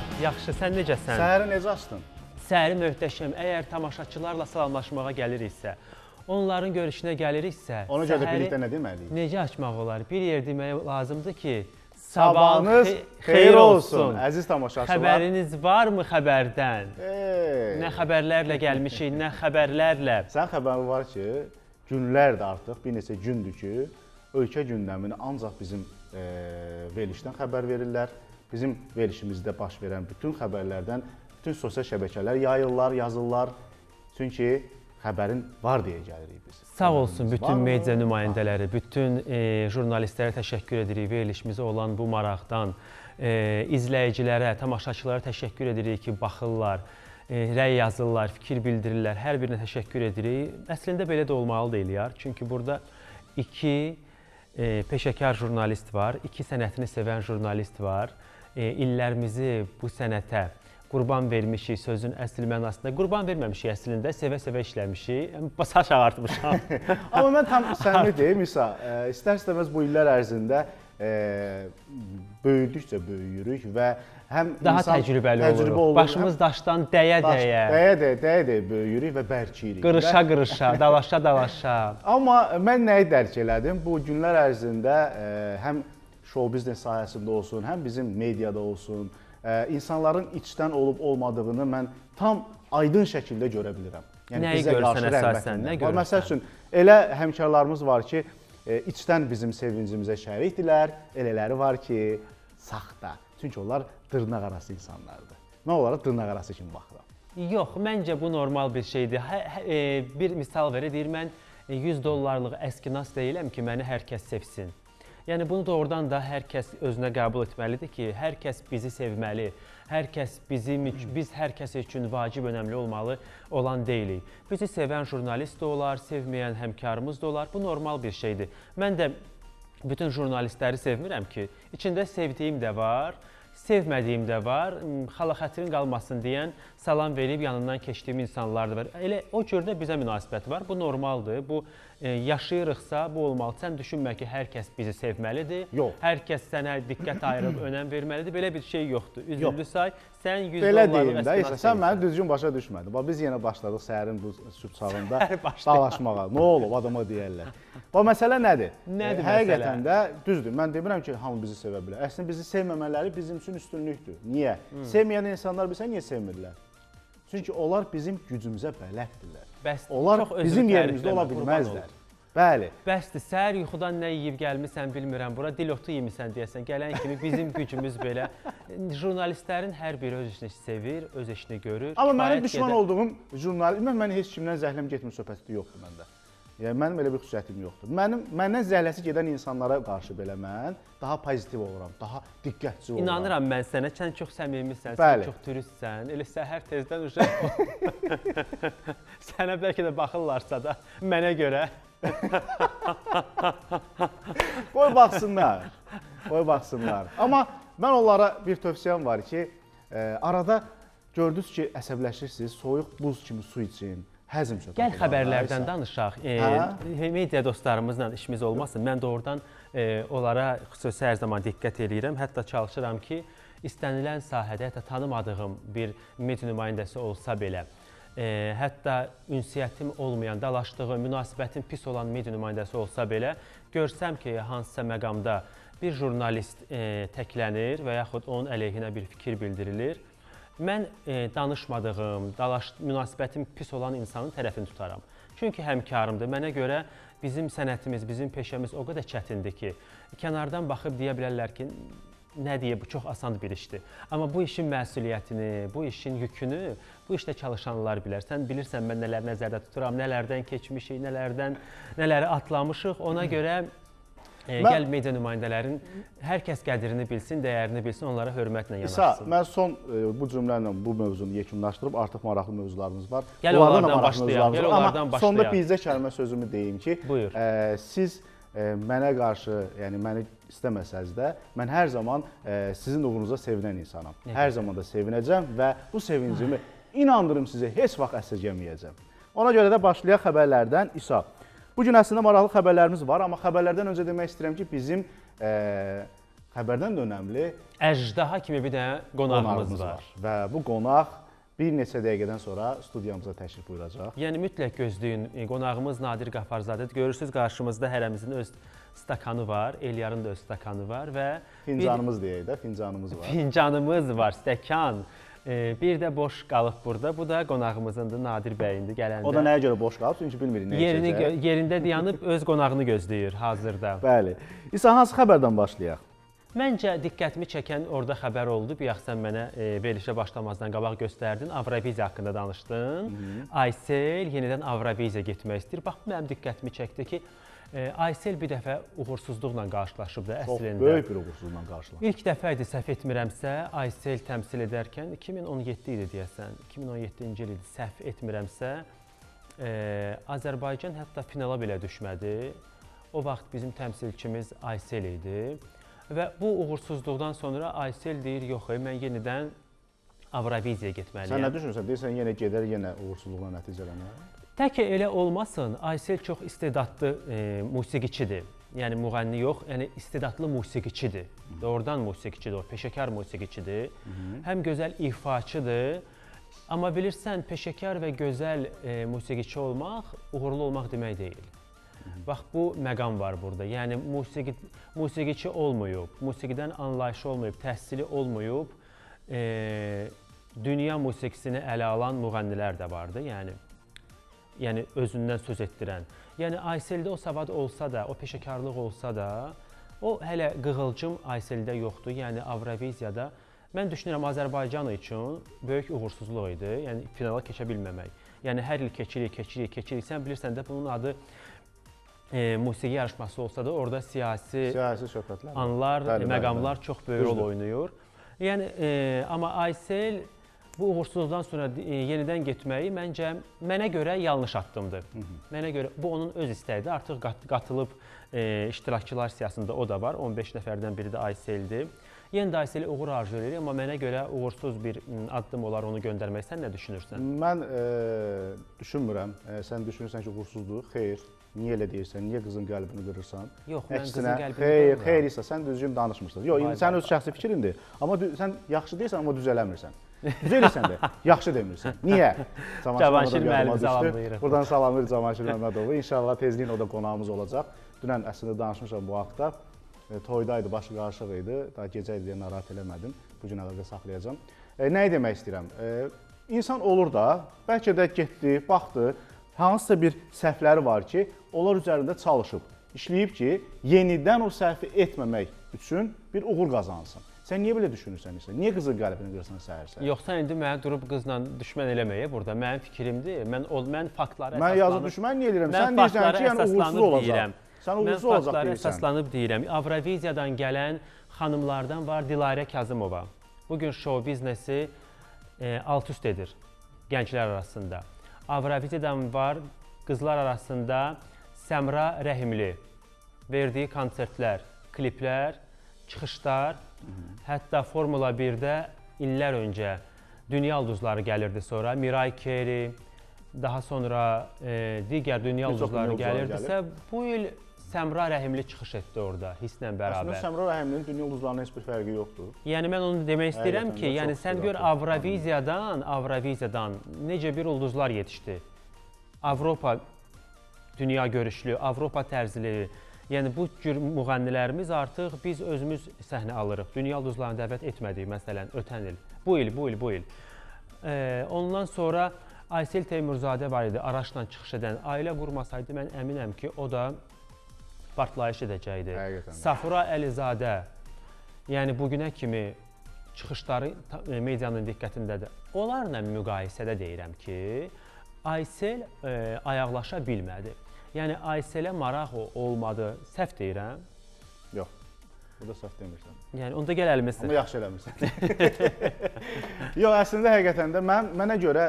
Salamlar. Yaxşı, sən necəsən? Səhəri necə açdın? Səhəri möhtəşəm. Əgər tamaşaçılarla salamlaşmağa gəliriksə, onların görüşünə gəliriksə, Ona görə də birlikdə nə deməliyik? Necə açmaq olar? Bir yer demək lazımdır ki, sabahınız xeyir olsun. Əziz tamaşaçılar. Xəbəriniz varmı xəbərdən? Nə xəbərlərlə gəlmişik, nə xəbərlərlə. Sən xəbərin var ki, günlərdir artıq, bir neçə gündür ki, ölkə gündəmini ancaq bizim verilişdən xəbər verirlər. Bizim verilişimizdə baş verən bütün xəbərlərdən bütün sosial şəbəkələr yayırlar, yazırlar. Çünki xəbərin var deyə gəlirik biz. Sağ olsun bütün media nümayəndələri, bütün jurnalistlərə təşəkkür edirik verilişimizə olan bu maraqdan. İzləyicilərə, tamaşaçılara təşəkkür edirik ki, baxırlar, rəy yazırlar, fikir bildirirlər. Hər birinə təşəkkür edirik. Əslində belə də olmalı deyil yar. Çünki burada iki peşəkar jurnalist var, iki sənətini sevən jurnalist var. İllərimizi bu sənətə qurban vermişik sözün əsl mənasında. Qurban verməmişik əslində, sevə-sevə işləmişik. Saç ağartmışam. Amma mən tam səmimi deyim, İsa. İstər-istəməz bu illər ərzində böyüdükcə böyüyürük və həm daha təcrübəli oluruq. Başımız daşdan dəyə-dəyə. Dəyə-dəyə böyüyürük və bərkiyirik. Qırışa-qırışa, dalaşa-dalaşa. Amma mən nəyi dərk elədim? Bu günlər ərzində həm show biznes sahəsində olsun, həm bizim mediada olsun, insanların içdən olub-olmadığını mən tam aydın şəkildə görə bilirəm. Nəyi görsən əsasən, nə görürsən? Məsəl üçün, elə həmkarlarımız var ki, içdən bizim sevincimizə şərikdirlər, elələri var ki, saxta. Çünki onlar dırnaq arası insanlardır. Mən onlara dırnaq arası kimi baxıram. Yox, məncə bu normal bir şeydir. Bir misal verə deyir, mən $100 əskinas deyiləm ki, məni hər kəs sevsin. Yəni bunu doğrudan da hər kəs özünə qəbul etməlidir ki, hər kəs bizi sevməli, hər kəs biz hər kəs üçün vacib, önəmli olmalı olan deyilik. Bizi sevən jurnalist da olar, sevməyən həmkarımız da olar. Bu normal bir şeydir. Mən də bütün jurnalistləri sevmirəm ki, içində sevdiyim də var, sevmədiyim də var, xala-xətrin qalmasın deyən, salam verib yanından keçdiyim insanlar da var. Elə o cür də bizə münasibət var. Bu normaldır. Bu yaşayırıqsa bu olmalı. Sən düşünmə ki, hər kəs bizi sevməlidir. Yox. Hər kəs sənə diqqət ayırıb önəm verməlidir. Belə bir şey yoxdur. Üzüllü say, sən $100 belə deyim də, sən məni düzgün başa düşmədin. Biz yenə başladıq səhərin bu sübh çağında dalaşmağa. Nə olub adama deyərlər. Bu məsələ nədir? Nədir məsələ? Həqiqətən də düzdür. Mən demirəm ki, hamı bizi sevə bilər. Əslində bizi sevməmələri bizim üçün üstünlükdür. Niyə? Sevməyən insanlar bilsən niyə sevmirlər? Çünki onlar bizim gücümüzə bələddirlər. Onlar bizim yerimizdə ola bilməzlər. Bəli. Bəsdir, səhər yuxudan nə yeyib gəlmirsən bilmirəm, bura dilotu yemisən deyəsən, gələn kimi bizim gücümüz belə. Jurnalistlərin hər biri öz işini sevir, öz işini görür. Amma mənim düşman olduğum jurnalist, mən heç kimdən zəhləm getmir söhbəti yoxdur məndə. Yəni, mənim elə bir xüsusiyyətim yoxdur. Məndən zəhləsi gedən insanlara qarşı belə mən daha pozitiv oluram, daha diqqətçi oluram. İnanıram mən sənə, sən çox səmimisən, sən çox turistsən, elə səhər tezdən sənə bəlkə də baxırlarsa da mənə görə. Qoy baxsınlar, qoy baxsınlar. Amma mən onlara bir tövsiyəm var ki, arada gördünüz ki, əsəbləşirsiniz, soyuq buz kimi su için. Gəl xəbərlərdən danışaq. Media dostlarımızla işimiz olmasın. Mən doğrudan onlara xüsusi hər zaman diqqət edirəm. Hətta çalışıram ki, istənilən sahədə, hətta tanımadığım bir media nümayəndəsi olsa belə, hətta ünsiyyətim olmayan, dalaşdığım, münasibətim pis olan media nümayəndəsi olsa belə, görsəm ki, hansısa məqamda bir jurnalist təklənir və yaxud onun əleyhinə bir fikir bildirilir, mən danışmadığım, münasibətim pis olan insanın tərəfini tutaram. Çünki həmkarımdır. Mənə görə bizim sənətimiz, bizim peşəmiz o qədər çətindir ki, kənardan baxıb deyə bilərlər ki, nə deyə, bu çox asan bir işdir. Amma bu işin məsuliyyətini, bu işin yükünü, bu işdə çalışanlar bilər. Sən bilirsən, mən nələr nəzərdə tuturam, nələrdən keçmişik, nələri atlamışıq. Ona görə gəl media nümayəndələrin hər kəs qədrini bilsin, dəyərini bilsin, onlara hörmətlə yanaşsın. İsa, mən son bu cümlərlə bu mövzunu yekunlaşdırıb, artıq maraqlı mövzularımız var. Gəl onlardan başlayaq. Amma sonda bizə kəlmə sözümü deyim ki, siz mənə qarşı, yəni məni istəməsəz də, mən hər zaman sizin uğrunuza sevinən insanam. Hər zaman da sevinəcəm və bu sevincimi inandırım sizə heç vaxt əsirgəməyəcəm. Ona görə də başlayaq xəbərlərdən. İsa, bu gün əslində maraqlı xəbərlərimiz var, amma xəbərlərdən öncə demək istəyirəm ki, bizim xəbərdən də önəmli əjdaha kimi bir dənə qonağımız var. Və bu qonaq bir neçə dəqiqədən sonra studiyamıza təşrif buyuracaq. Yəni mütləq gözləyin. Qonağımız Nadir Qafarzadədir. Görürsünüz qarşımızda hərəmizin öz stakanı var, Elyarın da öz stakanı var və fincanımız deyək də, fincanımız var. Fincanımız var, stəkan. Bir də boş qalıb burada. Bu da qonağımızındır, Nadir bəyindir gələndə. O da nəyə görə boş qalıb? Çünki bilmirik nə edəcək. Yerində dayanıb öz qonağını gözləyir hazırda. Bəli. İsa, hansı xəbərdən başlayaq? Məncə diqqətimi çəkən orada xəbər oldu. Bayaq sən mənə verilişə başlamazdan qabaq göstərdin. Avroviziya haqqında danışdın. Aysel yenidən Avroviziya getmək istəyir. Bax, mənim diqqətimi çəkdi ki, Aysel bir dəfə uğursuzluqla qarşılaşıbdı əslində. Çox böyük bir uğursuzluqla qarşılaşıb. İlk dəfə idi, səhv etmirəmsə, Aysel təmsil edərkən 2017 idi deyəsən, 2017-ci il idi, səhv etmirəmsə, Azərbaycan hətta finala belə düşmədi. O vaxt bizim təmsilçimiz Aysel idi. Və bu uğursuzluqdan sonra Aysel deyir, yox, mən yenidən Avroviziyaya getməliyəm. Sən nə düşünürsən? Deyirsən, yenə gedər, yenə uğursuzluqla nəticələnər? Tək elə olmasın, Aysel çox istedadlı musiqiçidir. Yəni, müğənni yox, yəni istedadlı musiqiçidir. Doğrudan musiqiçidir, o peşəkar musiqiçidir. Həm gözəl ifaçıdır. Amma bilirsən, peşəkar və gözəl musiqiçi olmaq, uğurlu olmaq demək deyil. Bax, bu məqam var burada. Yəni, musiqiçi olmayıb, musiqidən anlayışı olmayıb, təhsili olmayıb, dünya musiqisini ələ alan müğənnilər də vardı. Yəni, özündən söz etdirən. Yəni, Ayseldə o savad olsa da, o peşəkarlıq olsa da, o hələ qığılcım Ayseldə yoxdur. Yəni, Avroviziyada, mən düşünürəm, Azərbaycan üçün böyük uğursuzluq idi. Yəni, finala keçə bilməmək. Yəni, hər il keçirik. Sən bilirsən də, bunun adı musiqi yarışması olsa da, orada siyasi anlar, məqamlar çox böyük rol oynayır. Yəni, amma Aysel bu uğursuzluqdan sonra yenidən getməyi məncə mənə görə yanlış addımdır. Mənə görə bu onun öz istəyidir. Artıq qatılıb iştirakçılar siyasında o da var. 15 nəfərdən biri də Ayseldir. Yenə də Ayselə uğur arzu edir, amma mənə görə uğursuz bir addım olar onu göndərmək. Sən nə düşünürsən? Mən düşünmürəm. Sən düşünürsən ki, uğursuzdur. Xeyr. Niyə elə deyirsən? Niyə qızın qəlbini qırırsan? Yox, mən qızın qəlbini qırmıram. Xeyr isə sən düzgün danışmırsan. Yox, sənin öz şəxsi fikrindir. Amma sən yaxşı deyirsən, amma düzələmirsən. Düzəlirsən də, yaxşı demirsən. Niyə? Cavanşir müəllimi salamlayırıq. Buradan salamlayır Cavanşir Məmmədovu. İnşallah tezliyin o da qonağımız olacaq. Dünən əslində danışmışam bu haqda. Toydaydı, başı qarışıq idi. Daha gecə idi deyə narahat eləmədim. Bu gün əlaqə saxlayacağam. Nəyi demək istəyirəm? İnsan olur da, bəlkə də getdi, baxdı, hansısa bir səhvləri var ki, onlar üzərində çalışıb, işləyib ki, yenidən o səhvi etməmək üçün bir uğur qazansın. Sən niyə belə düşünürsən isə? Niyə qızın qəlbini qırırsan səhər-səhər? Yox, sən indi mənə durub qızla düşmən eləməyə burada. Mənim fikrimdir. Mən faktları əsaslanıb... Mən yazıb düşmən niyə eləyirəm? Sən deyirsən ki, yəni uğursuz olacaq. Sən uğursuz olacaq deyirsən. Mən faktları əsaslanıb deyirəm. Avroviziyadan gələn xanımlardan var Dilarə Kazımova. Bugün show biznesi alt-üst edir gənclər arasında. Avroviziyadan var qızlar arasında Səmra Rəhimli. Verdiyi konsertlər, kliplər, çıxışlar, hətta Formula 1-də illər öncə dünya ulduzları gəlirdi sonra. Miray Carey, daha sonra digər dünya ulduzları gəlirdisə, bu il Səmra Rəhimli çıxış etdi orada hisslə bərabər. Əslində Səmra Rəhimlinin dünya ulduzlarına heç bir fərqi yoxdur. Yəni mən onu demək istəyirəm ki, yəni sən gör Avroviziyadan necə bir ulduzlar yetişdi. Avropa dünya görüşlü, Avropa tərzli, yəni bu cür müğənnilərimiz artıq biz özümüz səhnə alırıq. Dünya ulduzlarını dəvət etmədik məsələn ötən il, bu il. Ondan sonra Aysel Teymurzadə var idi, Araşla çıxış edən. Ailə qurmasaydı mən əminəm ki, o da partlayış edəcəkdi. Safura Əlizadə, yəni bugünə kimi çıxışları medianın diqqətindədir. Onlarla müqayisədə deyirəm ki, Aysel ayaqlaşa bilmədi. Yəni Ayselə maraq olmadı. Səhv deyirəm? Yox, burada səhv demirsən. Yəni onda gəl əlimizdən. Amma yaxşı eləmirsən. Yox, əslində həqiqətən də mənə görə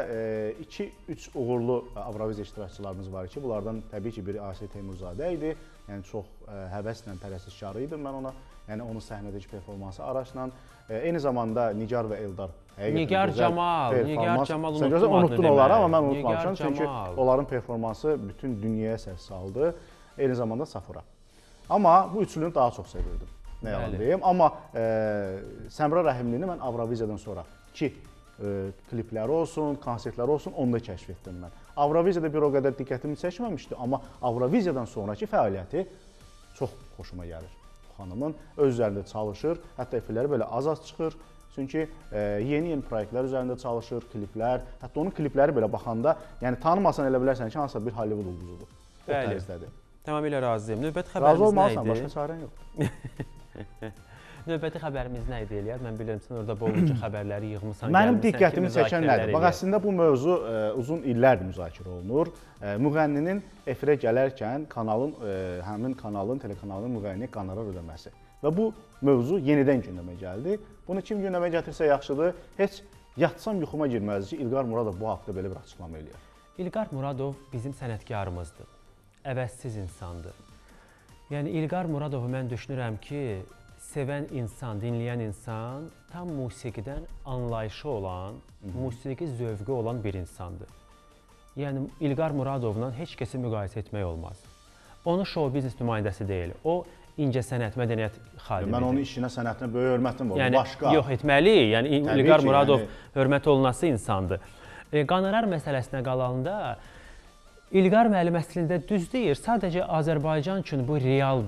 2-3 uğurlu Avroviziya iştirakçılarımız var ki, bunlardan təbii ki, biri Aysel Teymurzadə idi. Yəni çox həvəslə pərəstişkarı idim mən ona. Yəni onun səhnədəki performansı Araşla. Eyni zamanda Nigar və Eldar. Nigar Camal unuttum adını unuttun onları, amma mən unutmamışam. Çünki onların performansı bütün dünyaya səs saldı. Eyni zamanda Safura. Amma bu üçlünü daha çox sevirdim. nə yalan deyim. Amma Səmra Rəhimlini mən Avroviziyadan sonra ki, klipləri olsun, konsertləri olsun, onda kəşf etdim mən. Avroviziyada bir o qədər diqqətimi çəkməmişdi, amma Avroviziyadan sonraki fəaliyyəti çox xoşuma gəlir. Xanımın öz üzərində çalışır, hətta efirləri belə az-az çıxır. Çünki yeni proyektlər üzərində çalışır, kliplər, hətta onun klipləri belə baxanda, yəni tanımasan elə bilərsən ki, hansısa bir Hollywood ulduzudur. O tərzdədir. Tamamilə razıyam. Növbəti xəbərimiz nə idi? Razı olmalısan, başqa çarən yoxdur. Növbəti xəbərimiz nə idi, Eliyar? Mən bilirəm, sən orada bolluca xəbərləri yığmısan. Mənim diqqətimi çəkən nədir? Bax, əslində bu mövzu uzun illərdir müzakirə olunur. Müğənninin efirə gələrkən həmin kanalın, telekanalın müğənniyə qonorar ödəməsi. Və bu mövzu yenidən gündəmə gəldi. Bunu kim gündəmə gətirsə yaxşıdır. Heç yatsam yuxuma girməzdi ki, İlqar Muradov bu haqda belə bir açıqlama eləyər. İlqar Muradov bizim sənətkarımızdır. Əvəzsiz insandır. Yəni İlqar Muradovu mən düşünürəm ki, sevən insan, dinləyən insan tam musiqidən anlayışı olan, musiqi zövqü olan bir insandır. Yəni İlqar Muradovla heç kəsi müqayisə etmək olmaz. Onu show biznes nümayəndəsi deyil. O incəsənət, mədəniyyət xadimidir. Mən onun işinə, sənətinə böyük hörmətim var. Yəni, başqa. Yox etməli. Yəni İlqar Muradov hörmət olunası insandır. Qonorar məsələsinə qalanda İlqar müəllim əslində düz deyir. Sadəcə Azərbaycan üçün bu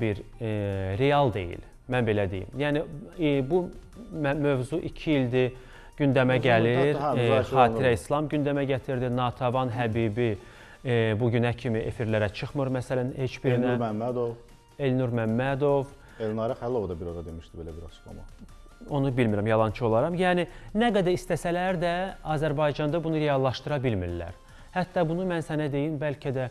real deyil. Mən belə deyim. Yəni bu mövzu 2 ildir gündəmə gəlir. Xatirə İslam gündəmə gətirdi. Natəvan Həbibi bu günə kimi efirlərə çıxmır. Məsələn, heç birinə Elnur Məmmədov. Elnarə Xəlilova da bir ara demişdi belə bir açıqlama. Onu bilmirəm, yalancı olaram. Yəni, nə qədər istəsələr də Azərbaycanda bunu reallaşdıra bilmirlər. Hətta bunu mən sənə deyim, bəlkə də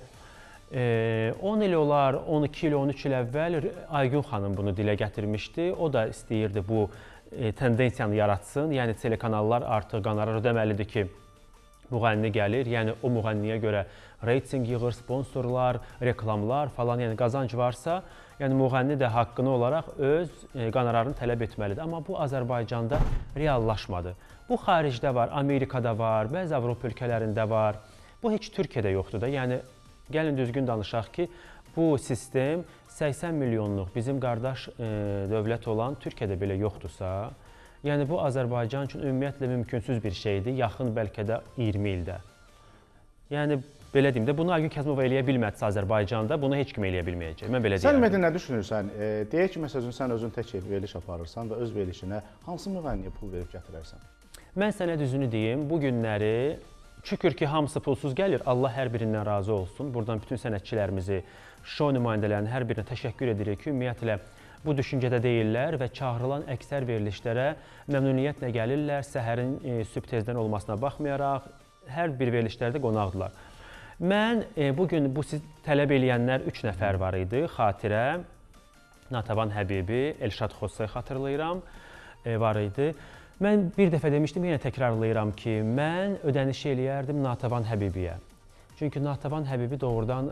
10 il olar, 12 il, 13 il əvvəl Aygün xanım bunu dilə gətirmişdi. O da istəyirdi bu tendensiyanı yaratsın. Yəni, telekanallar artıq qonorar ödəməlidir ki, müğənni gəlir. Yəni, o müğənniyə görə reyting yığır, sponsorlar, reklamlar falan, yəni qazanc varsa, yəni müğənni də haqqını olaraq öz qonorarını tələb etməlidir. Amma bu Azərbaycanda reallaşmadı. Bu xaricdə var, Amerikada var, bəzi Avropa ölkələrində var. Bu heç Türkiyədə yoxdur da. Yəni gəlin düzgün danışaq ki, bu sistem 80 milyonluq bizim qardaş dövlət olan Türkiyədə belə yoxdursa, yəni bu Azərbaycan üçün ümumiyyətlə mümkünsüz bir şeydir, yaxın bəlkə də 20 ildə. Yəni belə deyim də, bunu Aygün Kəzimova eləyə bilmədisə Azərbaycanda, bunu heç kim eləyə bilməyəcək. Mən belə deyirəm. Sən ümumiyyətlə nə düşünürsən? Deyək ki, məsələn, sən özün tək veriliş aparırsan və öz verilişinə hansı müğənniyə pul verib gətirərsən? Mən sənə düzünü deyim, bu günləri şükür ki, hamısı pulsuz gəlir. Allah hər birindən razı olsun. Buradan bütün sənətçilərimizi, show nümayəndələrinin hər birinə təşəkkür edirik ki, ümumiyyətlə bu düşüncədə deyirlər və çağırılan əksər verilişlərə məmnuniyyətlə gəlirlər. Səhərin sübh tezdən olmasına baxmayaraq, hər bir verilişlərdə qonaqdırlar. Mən bugün bu siz tələb eləyənlər 3 nəfər var idi. Xatirə, Natəvan Həbibi, Elşad Xossay xatırlayıram, var idi. Mən bir dəfə demişdim, yenə təkrarlayıram ki, mən ödəniş eləyərdim Natəvan Həbibiyə. Çünki Natəvan Həbibi doğrudan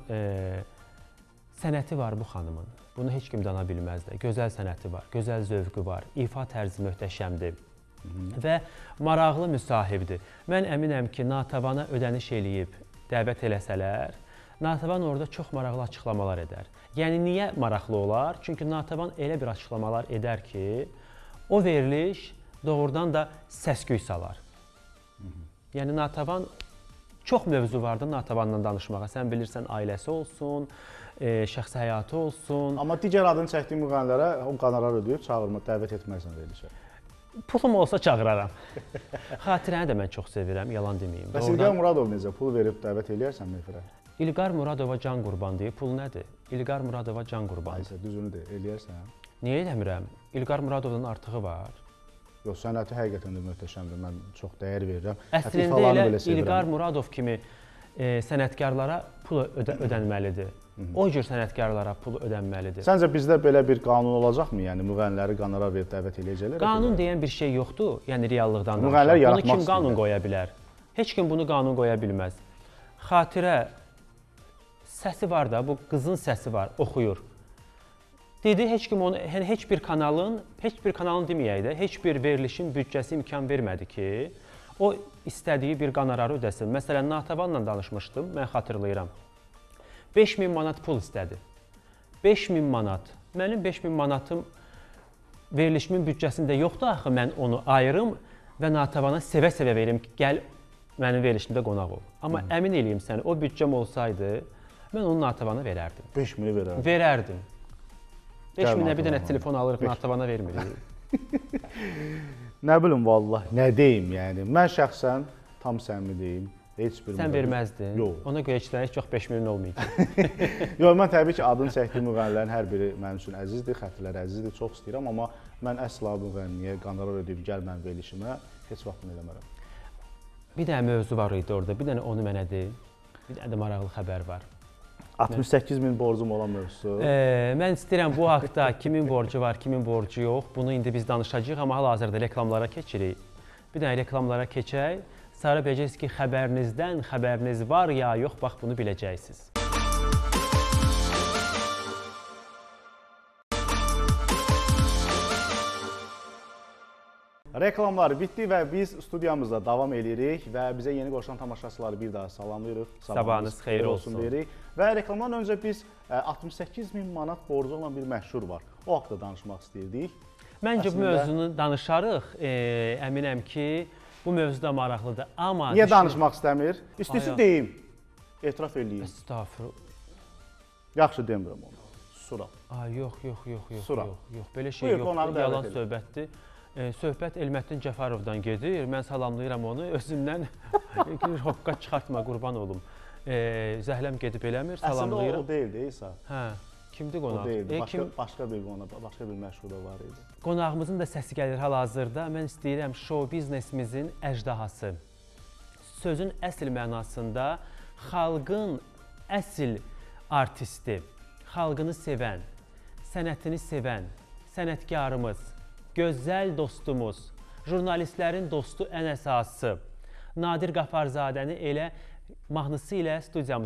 sənəti var bu xanımın. Bunu heç kim dana bilməz də. Gözəl sənəti var, gözəl zövqü var, ifa tərzi möhtəşəmdir və maraqlı müsahibdir. Mən əminəm ki, Natəvana ödəniş eləyib dəvət eləsələr, Natəvan orada çox maraqlı açıqlamalar edər. Yəni, niyə maraqlı olar? Çünki Natəvan elə bir açıqlamalar edər ki, o veriliş doğrudan da səs-küy salar. Yəni, Natəvan çox mövzu vardı Natəvanla danışmağa. Sən bilirsən, ailəsi olsun, şəxsi həyatı olsun. Amma digər adını çəkdiyi müğənnilərə o qonorar ödəyib çağırma, dəvət etməksən verilişə. Pulum olsa çağıraram. Xatirəni də mən çox sevirəm, yalan deməyim. Bəs İlqar Muradov necə? Pul verib dəvət eləyərsən efirə? İlqar Muradova can qurban deyib. Pul nədir? İlqar Muradova can qurbandır. Aysə, düzünü de, eləyərsən. Niyə eləmirəm? İlqar Muradovdan artığı var. Yox, sənəti həqiqətən də möhtəşəmdir. Mən çox dəyər verirəm. Əslində elə İlqar Muradov kimi sənətkarlara pul ödənməlidir. O cür sənətkarlara pul ödənməlidir. Səncə bizdə belə bir qanun olacaqmı? Yəni müğənniləri qonorar verib dəvət eləyəcəklər? Qanun deyən bir şey yoxdur. Yəni reallıqdan müğənnilər yaratmaq bunu kim qanun qoya bilər? Heç kim bunu qanun qoya bilməz. Xatirə səsi var da, bu qızın səsi var, oxuyur. Dedi, heç kim onu, heç bir kanalın deməyək də, heç bir verilişin büdcəsi imkan vermədi ki, o istədiyi bir qonorarı ödəsin. Məsələn, Natəvanla danışmışdım, mən xatırlayıram. 5000 manat pul istədi. 5000 manat. Mənim 5000 manatım verilişimin büdcəsində yoxdur axı mən onu ayırım və Natəvana sevə-sevə verim ki, gəl mənim verilişimdə qonaq ol. Amma əmin eləyim səni, o büdcəm olsaydı, mən onu Natəvana verərdim. 5000-i verərdim. Verərdim. 5000-ə bir dənə telefon alırıq, Natəvana vermirik. Nə bilim vallah, nə deyim yəni. Mən şəxsən tam səmimi deyim. Sən verməzdin? Yox. Ona görə heç vaxt 5000 olmayacaq. Yox, mən təbii ki, adını çəkdiyim müğənnilərin hər biri mənim üçün əzizdir, xətirlər əzizdir, çox istəyirəm, amma mən əsla müğənniyə qonorar ödəyib gəl mənim verilişimə heç vaxt bunu eləmərəm. Bir dənə mövzu var idi orada, bir dənə onu mənə de. Bir dənə də maraqlı xəbər var. 68.000 borcum olan mövzusu. Mən istəyirəm bu haqda kimin borcu var, kimin borcu yox. Bunu indi biz danışacağıq, amma hal-hazırda reklamlara keçirik. Bir dənə reklamlara keçək. Sonra biləcəksiniz ki, xəbəriniz var ya yox, bax bunu biləcəksiniz. Reklamlar bitdi və biz studiyamızda davam edirik və bizə yeni qoşulan tamaşaçıları bir daha salamlayırıq. Sabahınız xeyir olsun deyirik. Və reklamdan öncə biz 68.000 manat borcu olan bir məşhur var. O haqda danışmaq istəyirdik. Məncə bu mövzunu danışarıq. Əminəm ki, bu mövzu da maraqlıdır. Amma niyə danışmaq istəmir? İstəyirsə deyim. Etiraf eləyim. Estağfurullah. Yaxşı demirəm onu. Sura. Yox. Sura. Yox, belə şey yox. Yalan söhbətdir. Söhbət Elməddin Cəfərovdan gedir. Mən salamlayıram onu. Özündən hoqqa çıxartma, qurban olum. Zəhləm gedib eləmir, salamlayıram. Əslində o deyildi, İsa. Hə, kimdir qonaq? O deyildi, başqa bir qonaq, başqa bir məşhur da var idi. Qonağımızın da səsi gəlir hal-hazırda. Mən istəyirəm show biznesimizin əjdahası. Sözün əsl mənasında xalqın əsl artisti, xalqını sevən, sənətini sevən, sənətkarımız, gözəl dostumuz, jurnalistlərin dostu ən əsası Nadir Qafarzadəni elə mahnısı ilə studiyamıza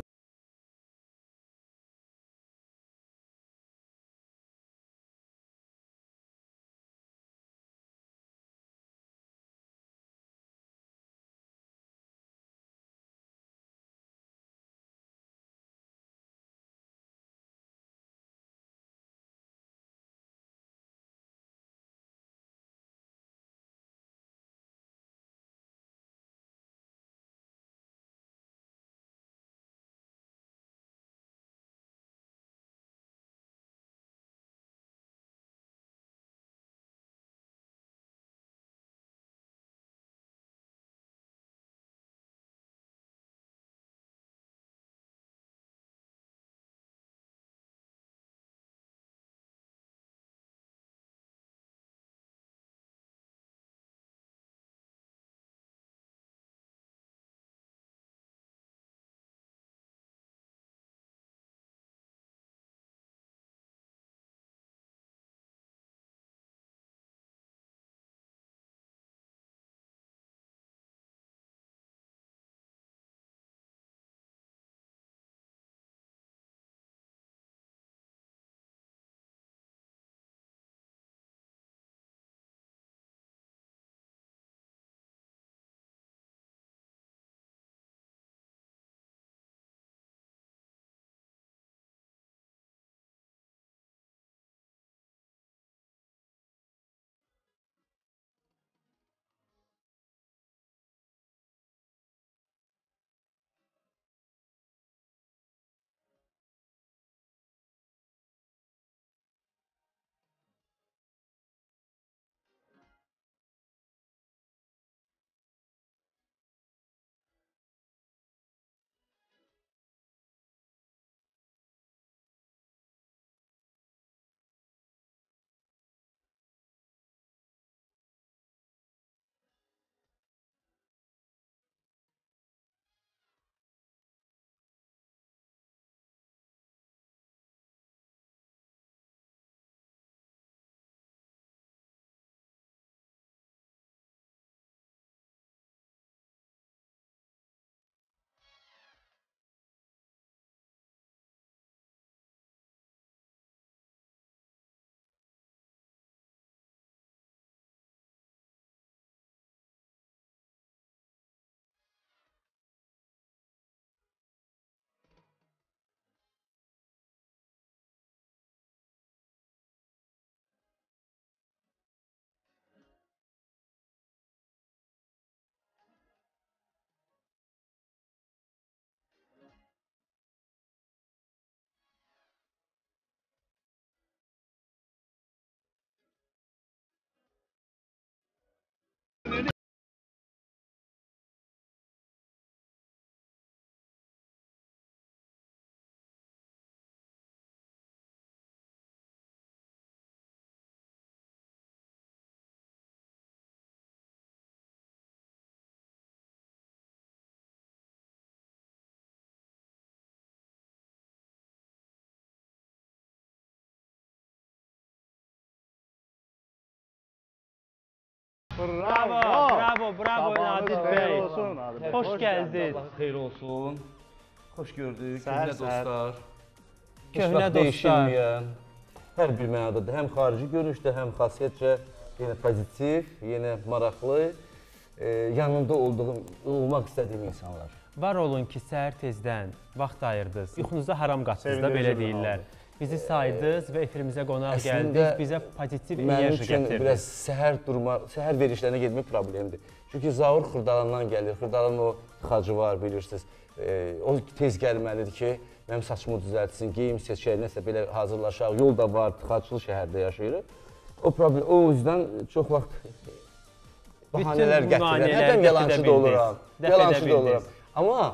Bravo, bravo, bravo Nadir bəy. Xoş gəldiniz. Xeyir olsun. Xoş gördük. Köhnə dostlar. Köhnə dostlar. Dəyişilməyən, hər bir mənada, həm xarici görünüşdə, həm xasiyyətcə yenə pozitiv, yenə maraqlı, yanında olmaq istədiyim insanlar. Var olun ki, səhər tezdən vaxt ayırdınız, yuxunuza haram qatdınız da belə deyirlər. Bizi saydınız və efirimizə qonaq gəldiniz, bizə pozitiv enerji gətirdiniz. Mənim üçün biraz səhər verişlərinə getmək problemdir. Çünki Zaur Xırdalandan gəlir, Xırdalanın o tıxacı var, bilirsiniz. O tez gəlməlidir ki, mənim saçımı düzəltsin, geyim seçək, nəsə belə hazırlaşaq, yol da var, tıxacılı şəhərdə yaşayırıq. O yüzdən çox vaxt bahanələr gətirirəm. Hədəm yalancı da oluram, yalancı da oluram. Amma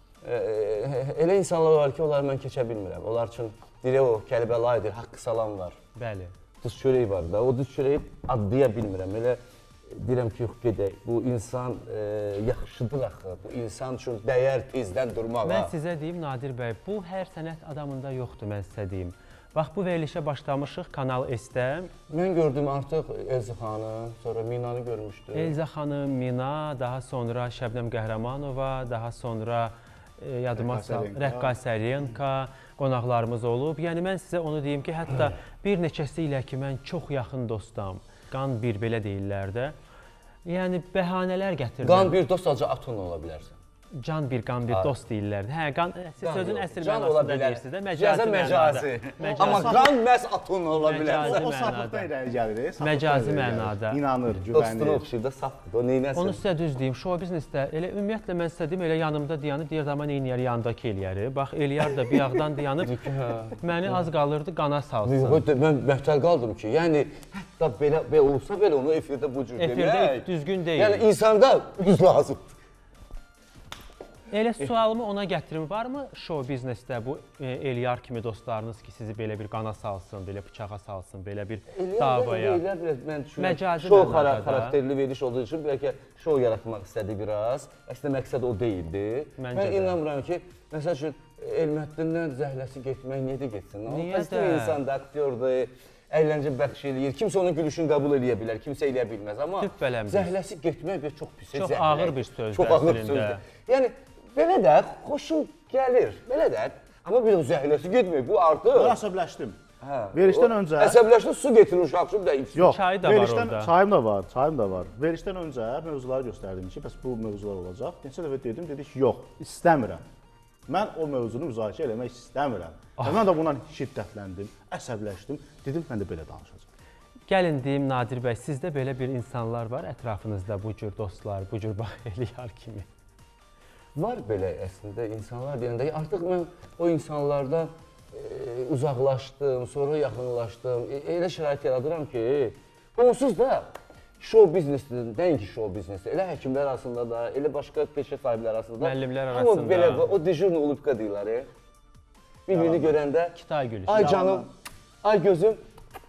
elə insanlar var ki, onları mən keçə bilmirəm. Onlar üçün dirək o Kərbəlayıdır, haqqı salam var. Bəli. Duz çörəyi var da, o duz çörəyi adlaya bilmirəm. Elə deyirəm ki, yox gedək. Bu insan yaxşıdır axı, bu insan üçün dəyər tezdən durmağa. Mən sizə deyim, Nadir bəy, bu hər sənət adamında yoxdur, mən sizə deyim. Bax, bu verilişə başlamışıq Kanal S-də. Mən gördüm artıq Elza xanım, sonra Minanı görmüşdüm. Elza xanım, Mina, daha sonra Şəbnəm Qəhrəmanova, daha sonra yadıma sal, Rəqqasə Renka qonaqlarımız olub. Yəni, mən sizə onu deyim ki, hətta bir neçəsi ilə ki, mən çox yaxın dostam. Qan bir, belə deyirlər də. Yəni, bəhanələr gətirirlər. Qan bir dost alca Aton ola bilərsən. Can bir, qan bir dost deyirlər. Hə, siz sözün əsl mənasında deyirsiniz də, məcazi mənada. Amma qan məhz Aton ola bilər. O saflıqdan irəli gəlir. Məcazi mənada. İnanır, güvənir. Dostunu oxşayır da saflıqdır, o neynəsin? Onu sizə düz deyim, show biznesdə, elə ümumiyyətlə mən sizə deyim, elə yanımda dayanır, deyir, amma neynəyər, yanındakı eləyəri. Bax, eləyər də bir yağdan dayanıb, məni az qalırdı, qana salsın. Yox, mən məhtəl qaldım ki, yəni, hətta belə olsa belə onu efirdə bu cür demək. Efirdə düzgün deyil. Yəni, insanda düz lazımdır. Elə sualımı ona gətirim, varmı show biznesdə bu Eliyar kimi dostlarınız ki, sizi belə bir qana salsın, belə bıçağa salsın, belə bir davaya? Mən düşünürəm, Məcazi show xarakterli veriş olduğu üçün bəlkə show yaratmaq istədi biraz. Əslində məqsəd o deyildi. Mən inanmıram ki, məsəl üçün, Elməddindən zəhləsi getmək niyə də getsin? Niyə də? İnsandır, aktyordur, əyləncə bəxş eləyir. Kimsə onun gülüşünü qəbul eləyə bilər, kimsə eləyə bilməz. Amma zəhləsi getmək çox pis. Çox ağır bir sözdür. Çox ağır sözdür. Yəni, belə də xoşum gəlir, belə də. Amma bir zəhləsi getmək, bu artıq... Mən əsəbləşdim. Verişdən öncə... Əsəbləşdim, su getirir uşaq üçün də içsin. Yox, çayı da var orada. Çayım da var. Verişdən öncə mövzuları göstərdim ki, bəs bu mövzular olacaq. Neçə dəfə dedim, dedik, yox, istəmirəm. Mən o mövzunu müzakirə eləmək istəmirəm. Mən də bundan şiddətləndim, əsəbləşdim, dedim, mən də belə danışacağım. Gəlin deyim, Nadir bəy, sizdə belə bir insanlar var ətrafınızda, bu cür dostlar, bu cür bax Eliyar kimi? Var belə əslində insanlar deyəndə, artıq mən o insanlardan uzaqlaşdım, sonra yaxınlaşdım, elə şərait yaradıram ki, onsuz da show biznesdir, nəinki show biznesdir, elə həkimlər arasında da, elə başqa peşə sahibləri arasında da. Müəllimlər arasında. Amma belə, o dejurnu ulubka deyirlər, bir-birini görəndə, Kitay gülüşü. ay canım, ay gözüm,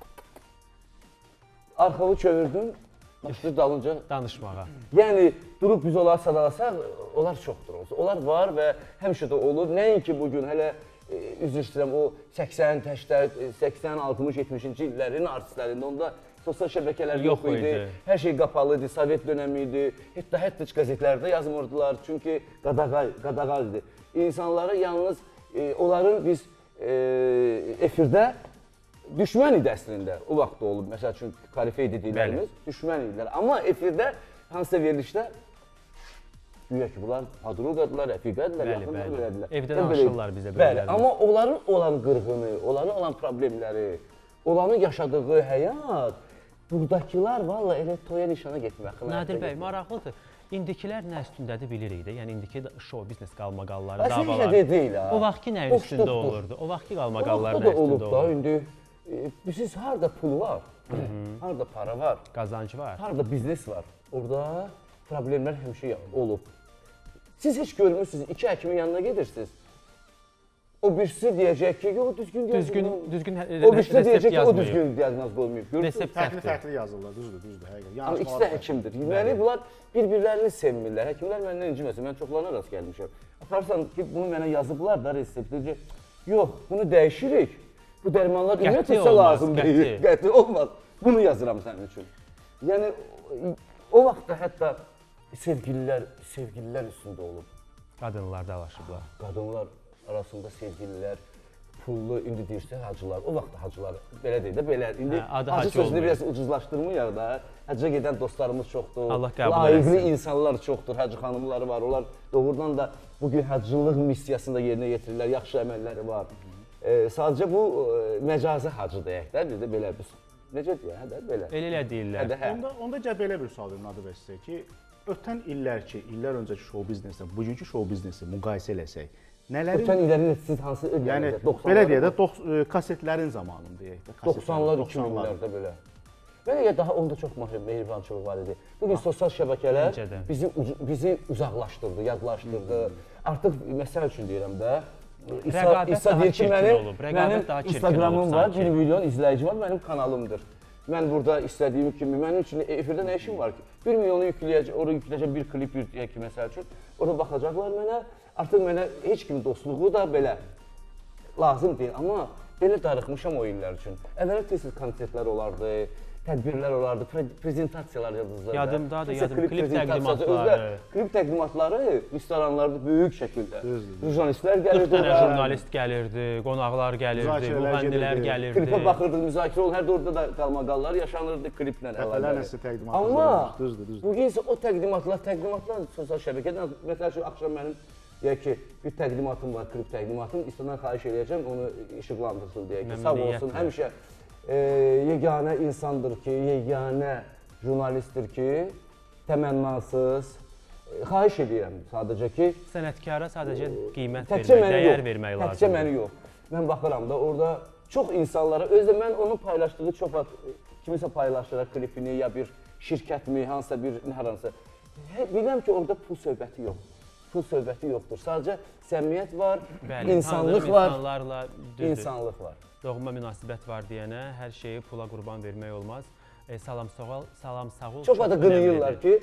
arxavı çövürdüm, başlayır dalınca danışmağa. Yəni, durub biz onları sadalasaq, onlar çoxdur. Onlar var və həmişə də olur. Nəinki bugün, hələ üzr istəyirəm, o 80, 80, 60, 70-ci illərin artistlərində onda sosial şəbəkələr yox idi. Hər şey qapalı idi, Sovet dönəmi idi. Hətta heç qəzetlərdə yazmırdılar, çünki qadağal idi. İnsanları yalnız, onların biz efirdə düşmən idi əslində, o vaxt olub. Məsəl üçün, Karifey dediklərimiz düşmən idilər. Amma efirdə, hansısa verilişdə, güya ki, bunlar padruqadırlar, rəfiqədirlər, yaxınlar verədilər. Evdə danışırlar bizə belə. Amma onların olan qırğını, onların olan problemləri, onların yaşadığı həyat, buradakılar valla elə toya nişana getmək. Nadir bəy, maraqlıdır. İndikilər nə üstündədir bilirik də, yəni indiki show biznes qalmaqalları, davalar. Əslində deyil ha. O vaxtki nəyin üstündə olurdu? O vaxtki qalmaqallar nə üstündə olurdu? Siz harada pul var, harada para var, qazancı var, harada biznes var, orada problemlər həmişə olub. Siz heç görmürsünüz, iki həkimin yanına gedirsiniz, o birisi deyəcək ki, yox, düzgün resept o birisi deyəcək ki, o düzgün diaqnoz qoymayıb. Fərqli yazırlar, düzdür, həqiqət. Amma ikisi də həkimdir. Deməli, bunlar bir-birlərini sevmirlər. Həkimlər məndən inciməsin, mən çoxlarına rast gəlmişəm. Aparsan ki, bunu mənə yazıblar da resept, deyəcək, yox, bunu dəyişirik. Bu dərmanlar ümumiyyətlə lazım deyil. Qəti olmaz. Bunu yazıram sənin üçün. Yəni, O vaxtda hətta sevgililər üstündə olub. Qadınlar dalaşıblar. Qadınlar arasında sevgililər, pullu, indi deyirsə hacılar, o vaxt hacılar belə deyil də, belə. İndi hacı sözünü biraz ucuzlaşdırmayaq da, həcca gedən dostlarımız çoxdur, layiqli insanlar çoxdur, hacı xanımları var, onlar doğrudan da bugün hacılıq missiyasında yerinə yetirirlər, yaxşı əməlləri var. Sadəcə bu məcazi hacı deyək də, bir də belə bir, necə deyək də, belə. Elə deyirlər. Onda gəl belə bir sual verim Nadir bəy sizə ki, ötən illər öncəki şou bizneslə, bugünkü şou biznesi müqayisə eləsək, nələrin... Ötən illərin siz hansı yəni, belə deyək də, kasetlərin zamanını deyək də. 90'lar, 2000'lərdə belə. Belə daha onda çox mehribançılıq var idi. Bugün sosial şəbəkələr bizi uzaqlaşdırdı, yadlaşdırdı. Artıq məsəl üçün deyirəm də, İsa deyir ki, mənim Instagramım var, 1 milyon izləyici var, mənim kanalımdır. Mən burada istədiyim kimi, mənim üçün efirdə nə işim var ki? 1 milyonu yükləyəcəm bir klip deyək ki, məsəl üçün, orada baxacaqlar mənə, artıq mənə heç kimin dostluğu da belə lazım deyil, amma belə darıxmışam o illər üçün. Əvvələn tez-tez konsertlər olardı, tədbirlər olardı, prezentasiyalar yazılırdı. Yadımdadır, klip təqdimatları. Klip təqdimatları restoranlarda böyük şəkildə. Jurnalistlər gəlirdi. 40 dənə jurnalist gəlirdi, qonaqlar gəlirdi, müğənnilər gəlirdi. Klipə baxırdıq, müzakirə olun, hər də orada da qalmaqallar yaşanırdı kliplə əlaqəli. Amma bugün isə o təqdimatlar sosial şəbəkədən, məsəl üçün axşam mənim deyək ki, bir təqdimatım var, klip təqdimatım, İstandan xahiş edəcəm, onu işıqlandırsın deyək ki, sağ olsun, həmişə yeganə insandır ki, yeganə jurnalistdir ki, təmənnasız, xahiş edirəm sadəcə ki, sənətkara sadəcə qiymət vermək, dəyər vermək lazımdır. Təkcə məni yox. Mən baxıram da orada çox insanlara, özdə mən onun paylaşdığı çox kimisə paylaşdırır klipini ya bir şirkətmi, hansısa bir haransa. Bilirəm ki, orada pul söhbəti yox. Pul söhbəti yoxdur. Sadəcə səmiyyət var, insanlıq var, insanlıq var. Doğma münasibət var deyənə hər şeyi pula qurban vermək olmaz. Salam sağ ol. Çox da qınayırlar ki,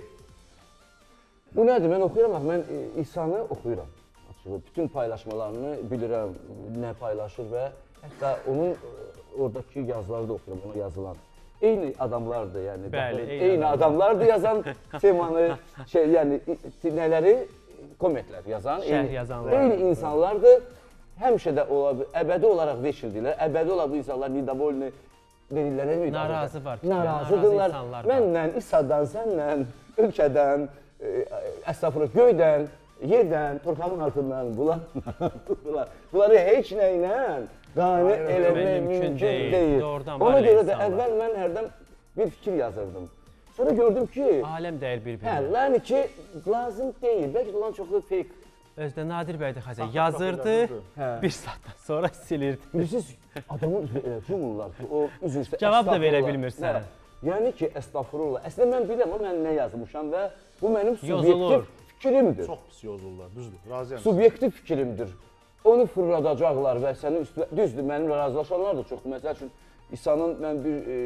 bu nədir? Mən oxuyuram, mən İsanı oxuyuram. Bütün paylaşmalarını bilirəm, nə paylaşır və hətta onun oradakı yazıları da oxuyuram, ona yazılan. Eyni adamlardır, yəni. Eyni adamlardır yazan temanı, yəni nələri, kommentlər yazan. Şərh yazanlar. Eyni insanlardır. Həmişə də əbədi olaraq veçildilər. Əbədi olaraq bu insanlar nidavolni verirlər. Narazı var. Narazıdırlar. Mənlə, İsadan, sənlə, ölkədən, əstəğfurullah, göydən, yerdən, torpağın altından bunları heç nə ilə qane eləmək mümkün deyil. Ona görə də əvvəl mən hərdən bir fikir yazırdım. Sonra gördüm ki, aləm dəyər bir-birinə. Yəni ki, lazım deyil. Bəlkə olan çoxlu fake. Özdə Nadir bəy də xəzər yazırdı, bir saatdan sonra silirdi. Bilirsiniz, adamın cümurlar ki, o üzr istəyir. Cavab da verə bilmirsən. Yəni ki, əstəğfurullah. Əslində mən bilirəm, mən nə yazmışam və bu mənim subyektiv fikrimdir. Çox pis yozulurlar, düzdür, razıyam. Subyektiv fikrimdir. Onu fırladacaqlar və sənin üstünə, düzdür, mənimlə razılaşanlar da çoxdur. Məsəl üçün, İsa'nın mən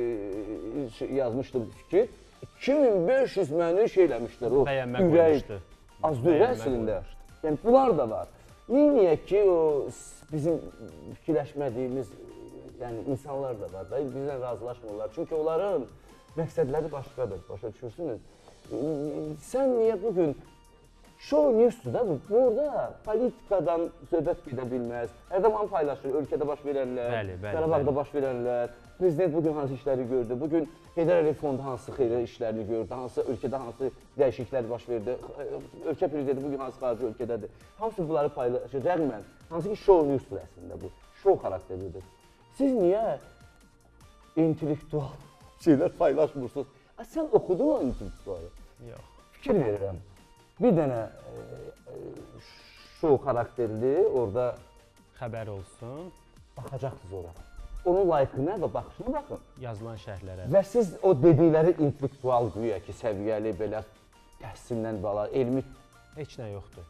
bir yazmışdım fikir. 2500 məni eləmişdir o ürək. Az deyil əslində. Yəni, bunlar da var. Neyək ki, o bizim fikirləşmədiyimiz insanlar da var da, bizlə razılaşmırlar. Çünki onların məqsədləri başqadır, başa düşürsünüz. Sən niyə bugün show newsdur da, burada politikadan söhbət gedə bilməz. Hər zaman paylaşır, ölkədə baş verərlər, Qarabağda baş verərlər. Prezident bugün hansı işləri gördü, bugün Heydər Əliyev fondu hansı xeyri işlərini gördü, hansı ölkədə hansı dəyişikliklər baş verdi, ölkə prezidenti bugün hansı xarici ölkədədir. Hamısı bunları paylaşacaq mən. Hansı ki, show newsdur əslində bu, show xarakterlidir. Siz niyə intellektual şeylər paylaşmırsınız? Sən oxudun o intellektualı? Yox. Fikir verirəm. Bir dənə show xarakterli, orada xəbər olsun. Baxacaqsınız ora. Onun layıqına və baxışına baxın. Yazılan şərhlərə. Və siz o dedikləri intellektual güya ki, səviyyəli, belə təhsillə bala, elmi... Heç nə yoxdur.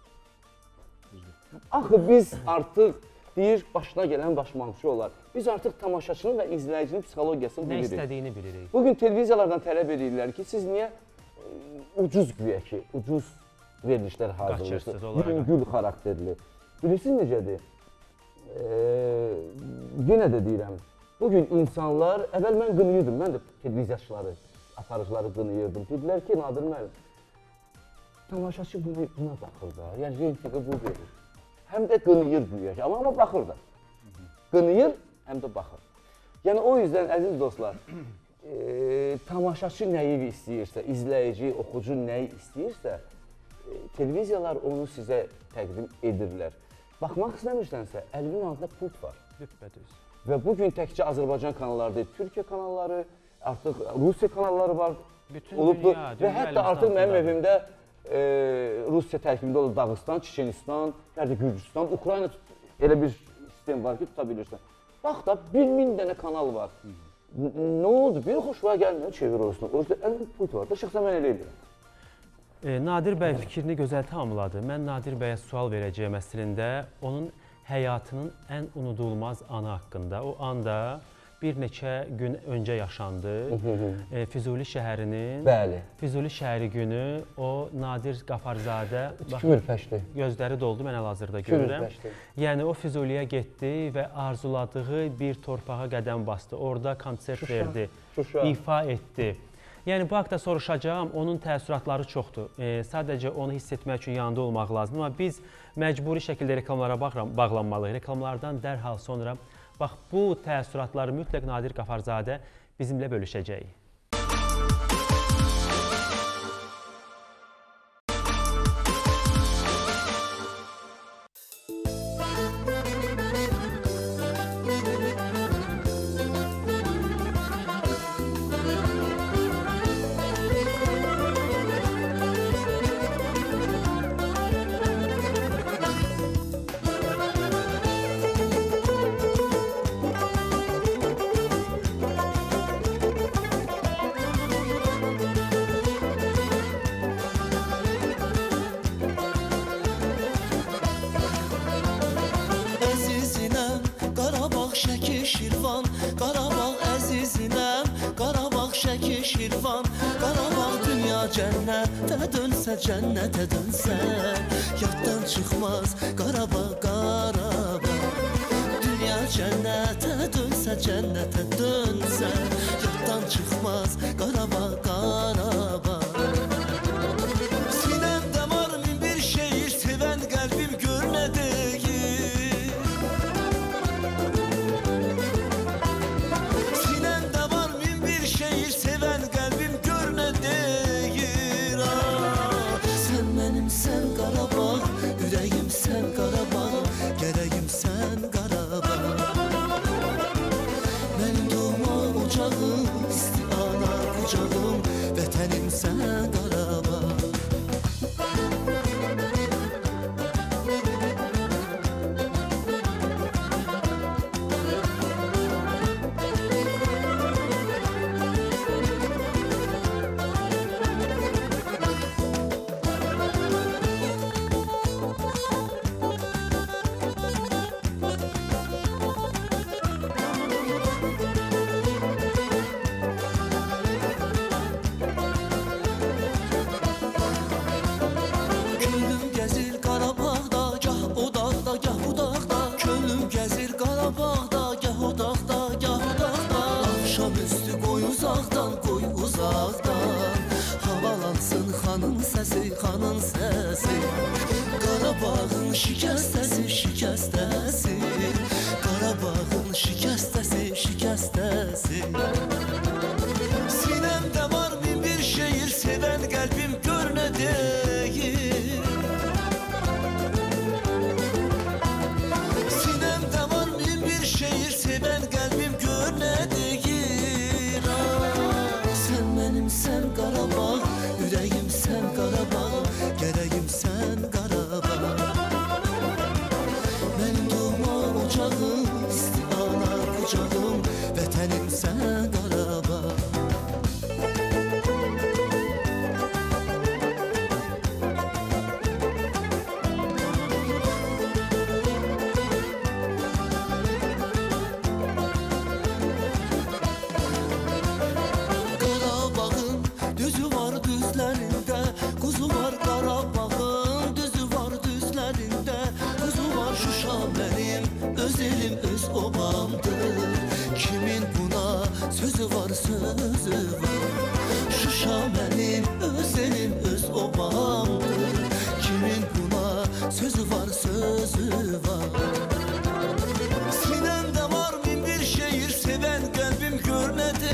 Axı biz artıq deyir, başına gələn başmançı olar. Biz artıq tamaşaçının və izləyicinin psixologiyasını bilirik. Nə istədiyini bilirik. Bugün televiziyalardan tələb edirlər ki, siz niyə ucuz güya ki, ucuz verilişlər hazırlayırsınız, yüngül xarakterli. Bilirsiniz necədir? Yenə də deyirəm, bugün insanlar, əvvəl mən qınıyırdım, mən də televiziyaçıları. aparıcıları qınıyırdım. Dedilər ki, Nadir müəllim, tamaşaçı buna baxır da, yəni reytinqi bu verir. Həm də qınıyır güya ki, amma baxır da. Qınıyır, həm də baxır. Yəni o yüzden əziz dostlar, tamaşaçı nəyi istəyirsə, izləyici, oxucu nəyi istəyirsə, televiziyalar onu sizə təqdim edirlər. Baxmaq istəmirsənsə, əlinin altında pult var. Və bugün təkcə Azərbaycan kanalları deyil, Türkiyə kanalları, artıq Rusiya kanalları var. Olubdur. Və hətta artıq mənim evimdə Rusiya tərkibində olur Dağıstan, Çiçenistan, Gürcüstan, Ukrayna elə bir sistem var ki, tuta bilirsən. Bax da 1000 dənə kanal var. Nə oldu? Bir xoşuma gəlmir, çevir olsun. O yüzden əlində pult var da, şəxsən mən elə edirəm. Nadir bəy fikrini gözəl tamamladı. Mən Nadir bəyə sual verəcəyəm əslində onun həyatının ən unudulmaz anı haqqında. O anda bir neçə gün öncə yaşandı. Füzuli şəhərinin Füzuli şəhəri günü o Nadir Qafarzadə gözləri doldu, mən hal-hazırda görürəm. Yəni o Füzuliyə getdi və arzuladığı bir torpağa qədən bastı. Orada konsert verdi, ifa etdi. Yəni bu haqda soruşacağım, onun təəssüratları çoxdur. Sadəcə onu hiss etmək üçün yanında olmaq lazımdır. Amma biz məcburi şəkildə reklamlara bağlanmalıyıq. Reklamlardan dərhal sonra bax bu təəssüratları mütləq Nadir Qafarzadə bizimlə bölüşəcək. Cennete dönse yattan çıkmaz Qarabağ, Qarabağ. Dünya cennete dönse yattan çıkmaz Qarabağ, Qarabağ. Sinemde var min bir şehir seven kalbim gör ne değil. Sinemde var min bir şehir seven kalbim gör ne değil. Sen Qarabağ, ürəyim sen Qarabağ, gələyim sen Qarabağ. Mənim doğma ocağım, istiana qucağım, vətənim sen Qarabağ. Xanın səsi Qarabağın şikəstəsi, şikəstəsi Qarabağın şikəstəsi, şikəstəsi. Sinemdə var min bir şehir seven kalbim gör ne değil. Sinemdə var min bir şehir seven kalbim gör ne değil. Sen benim sen Qarabağ, ürəyim sen Qarabağ, gələyim sen Qarabağ. Mənim doğma ocağım, istiana qucağım, vətənim sen Qarabağ. Qarabağın düzü var düzlərində, quzu var Qarabağın düzü sözü var, sözü var. Sinemde var bin bir şehir, seven kalbim görmedi.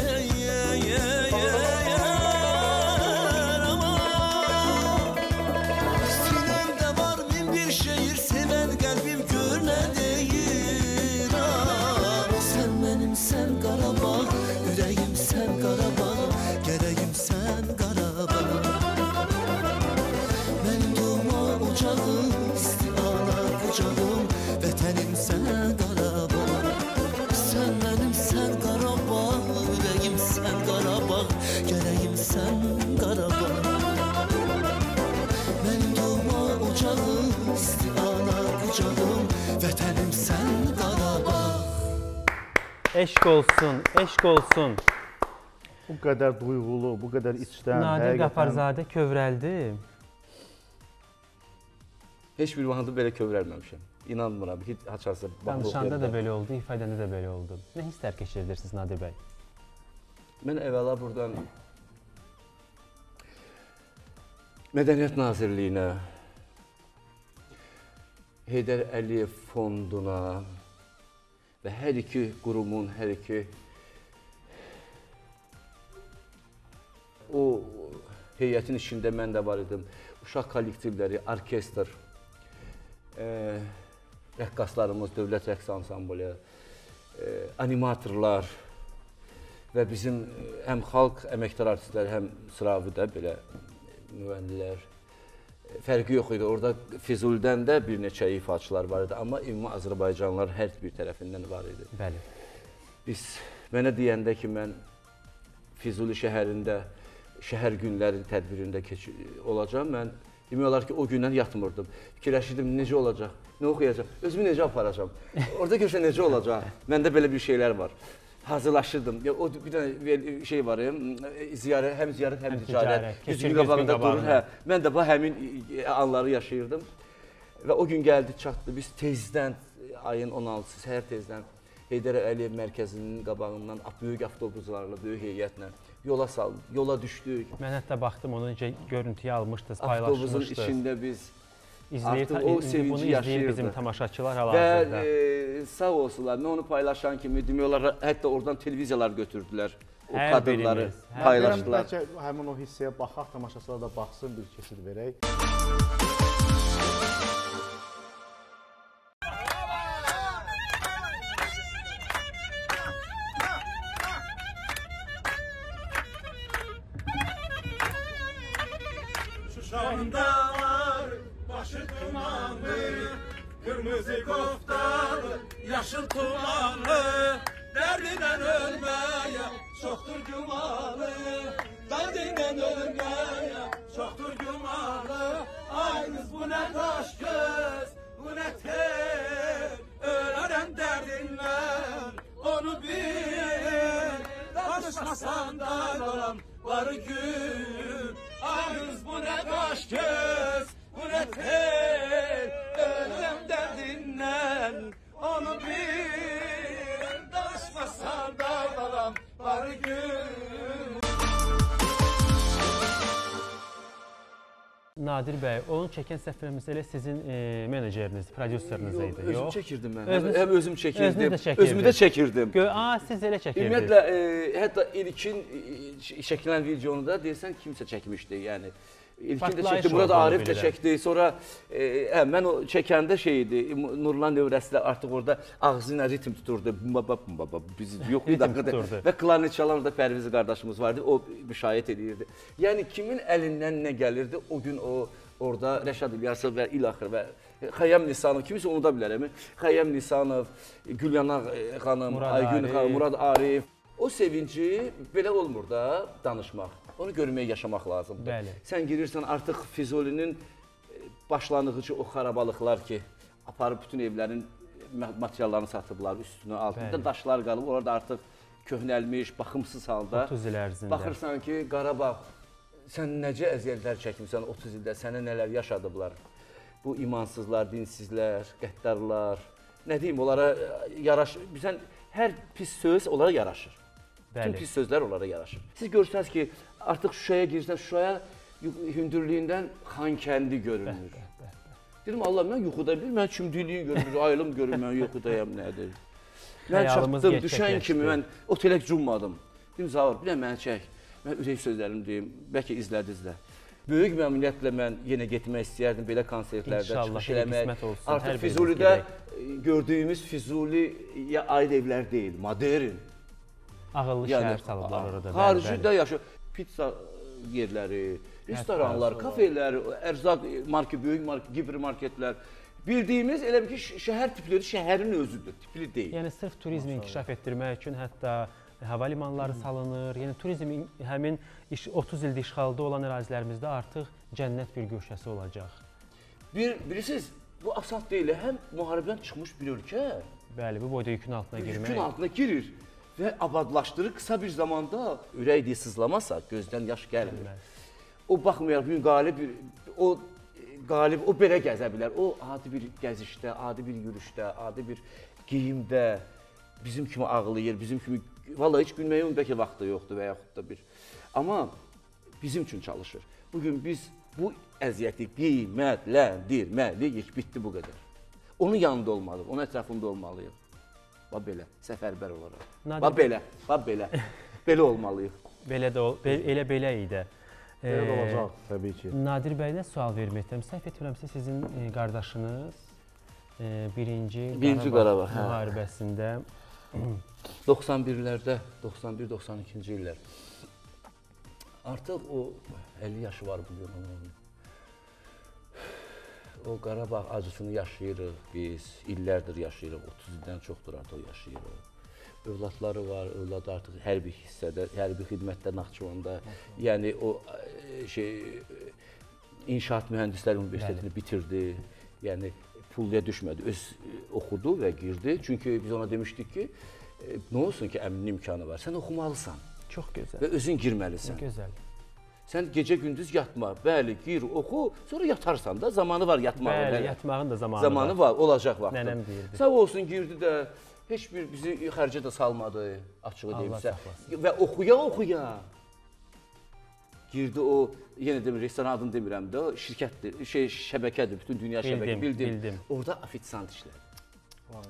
Sinemde var bin bir şehir, seven kalbim görmedi. Sen benimsen Qarabağ, ürəyim sen Qarabağ, gələyim sen Qarabağ. Mənim doğma ocağım, istiana qucağım, vətənim sen Qarabağ. Sen benimsen Qarabağ, ürəyim sen Qarabağ, gələyim sen Qarabağ. Mənim doğma ocağım, istiana qucağım, vətənim sen Qarabağ. Eşq olsun, eşq olsun. Bu qədər duyğulu, bu qədər içdən, Nadir Qaparzadə kövrəldi. Heç bir vaxtda belə kövrəlməmişəm. İnanmıram, heç açarsa Danışanda da belə oldu, ifadəndə də belə oldu. Nə hisslər keçirirsiniz Nadir bəy? Mən əvvəla buradan Mədəniyyət Nazirliyinə, Heydər Əliyev Fonduna və hər iki qurumun, hər iki o heyətin içində mən də var idim. Uşaq kollektivləri, orkestr, rəqqaslarımız, dövlət rəqs ansamblı, animatorlar və bizim həm xalq əməkdar artistlər, həm sıravidə belə müğənnilər. Fərqi yox idi. Orada Füzulidən də bir neçə ifaçılar var idi, amma ümumi Azərbaycanlılar hər bir tərəfindən var idi. Bəli. Mənə deyəndə ki, mən Füzuli şəhərində şəhər günləri tədbirində olacam, mən demək olar ki, o gündən yatmırdım. Fikirləşirdim, necə olacaq, nə oxuyacaq, özümü necə aparacam, orada görsə necə olacaq, məndə belə bir şeylər var. Hazırlaşırdım. O bir dənə şey var, həm ziyarət, həm ticarət. Güzgün qabağında durur. Mən də bu həmin anları yaşayırdım. Və o gün gəldi, çatdı. Biz tezdən, ayın 16-sı, səhər tezdən Heydər Əliyev mərkəzinin qabağından böyük avtobuslarla, böyük heyətlə yola düşdük. Mən hətta baxdım, onu necə görüntüyə almışdınız, paylaşmışdınız. Avtobusun içində biz artıq o sevinci yaşayır bizim tamaşaçılar hal-hazırda. Və sağ olsunlar, mən onu paylaşan kimi demək olar, hətta oradan televiziyalar götürdülər. O kadrları paylaşdılar. Bəlkə həmin o hissəyə baxaq, tamaşaçılar da baxsın, bir keçid verək. Şuşamdalar, başı dumanlı, kırmızı koftalı, yaşıl tumanlı, derdinden ölmeye çoktur cumalı, derdinden ölmeye çoktur cumalı. Ay kız bu ne taş göz, bu ne tel, ölürüm derdinden, onu bil, tartışmasan da dolam var gün. Ay kız bu ne kaş göz, bu ne tel, ölüm derdinden, onu bil, danışmasan da balam var gün. Nadir bəy, onu çəkən səfərimiz elə sizin meneceriniz, prodüseriniz idi, yox? Özüm çəkirdim mən, həm özüm çəkirdim, özümü də çəkirdim. Siz elə çəkirdiniz. Ümumiyyətlə, hətta ilkin çəkilən videonu da deyirsən kimsə çəkmişdi, yəni. İlkin də çəkdi, Murad Arif də çəkdi, sonra mən o çəkəndə şey idi, Nurlan Övrəsli artıq orada ağzı ilə ritim tuturdu, biz yox bir dakikada və klarnet çalan orada Pərviz qardaşımız vardı, o müşahiət edirdi. Yəni kimin əlindən nə gəlirdi, o gün o orada Rəşad İlyasov və İlaxır və Xəyyəm Nisanov, kimisə unuda bilərəm, Xəyyəm Nisanov, Gülyana xanım, Aygün xanım, Murad Arif, o sevinci belə olmur da danışmaq. Onu görməyə yaşamaq lazımdır. Bəli. Sən girirsən artıq Füzulinin başlanğıcı o xarabalıqlar ki, aparıb bütün evlərin materiallarını satıblar, üstünə, altında daşlar qalıb, orada artıq köhnəlmiş, baxımsız halda. 30 il ərzində. Baxırsan ki, Qarabağ, sən necə əziyyətlər çəkmirsən 30 ildə, sənə nələr yaşadıblar. Bu imansızlar, dinsizlər, qəddarlar, nə deyim, onlara yaraşır. Bizən hər pis söz onlara yaraşır. Bütün pis sözlər onlara yaraşır. Siz görürsünüz ki, artıq Şuşaya girirsən, Şuşaya hündürlüyündən Xankəndi görünür. Dedim Allah mən yuxuda bilmirəm, mən çimdiliyi görmür, ayılım görür, mən yuxudayam nədir. Mən Xəyalımız çatdım, düşən gerçəkləşdi. kimi mən otelə cummadım. Dedim Zaur, bir də məni çək. Mən ürək sözlərimi deyim, bəlkə izlədizlə. Böyük məmnuniyyətlə mən yenə getmək istəyərdim belə konsertlərdə İnşallah, çıxış eləmək. qismət olsun, hər Artıq birimiz Füzulidə gedək. gördüyümüz Füzuliyə aid evlər deyil, modern. Ağıllı şəhər salıblar orada. Xaricdə yaşıyor. Pizza yerləri, restoranlar, kafelər, ərzaq böyük gipermarketlər. Bildiyimiz elə bir ki, şəhər tipləri şəhərin özüdür, tipli deyil. Yəni sırf turizmi inkişaf etdirmək üçün hətta hava limanları salınır. Yəni turizm həmin 30 ildir işğalda olan ərazilərimizdə artıq cənnət bir güşəsi olacaq. Bilirsiniz, bu asan deyil. Həm müharibədən çıxmış bir ölkə, Bəli, bu boyda yükün altına girmək. yükün altına girir və abadlaşdırır. Qısa bir zamanda ürək sızlamasa, gözdən yaş gəlmir. O baxmayaraq bugün qalib o belə gəzə bilər. O adi bir gəzişdə, adi bir yürüşdə, adi bir geyimdə bizim kimi ağlayır, bizim kimi vallahi heç gülməyə onun bəlkə vaxtı yoxdur və yaxud da bir. Amma bizim üçün çalışır. Bugün biz bu əziyyəti qiymətləndirməliyik, bitdi bu qədər. Onun yanında olmalıyıq, onun ətrafında olmalıyıq. Bax belə, səfərbər olaraq. Bax belə, belə olmalıyıq. Elə belə idi. Belə də olacaq, təbii ki. Nadir bəy, nə sual verməkdəyim? Səhv etmirəmsə, sizin qardaşınız birinci Qarabağ müharibəsində 91-lərdə, 91-92-ci illər. Artıq o 50 yaşı var bugün onun. O Qarabağ acısını yaşayırıq biz, illərdir yaşayırıq, 30 ildən çoxdur artıq yaşayırıq. Övladları var, övladı artıq hərbi hissədə, hərbi xidmətdə Naxçıvanda, yəni o İnşaat Mühəndisləri Universitetini bitirdi, yəni pulluya düşmədi, öz oxudu və girdi. Çünki biz ona demişdik ki, nə olsun ki, əminin imkanı var, sən oxumalısan. Çox gözəl. Və özün girməlisən. Gözəl. Sən gecə-gündüz yatma, bəli, gir, oxu, sonra yatarsan da, zamanı var yatmağı. Bəli, yatmağın da zamanı var. Zamanı var, olacaq vaxtı. Nənəm deyirdi. Sağ olsun, girdi də, heç bir bizi xərcə də salmadı, açığı deyimsə. Və oxuya. Girdi o, yenə demir, restoran adını demirəm də, şirkətdir, şəbəkədir, bütün dünya şəbəkə, bildim. Orada ofisiant işlər.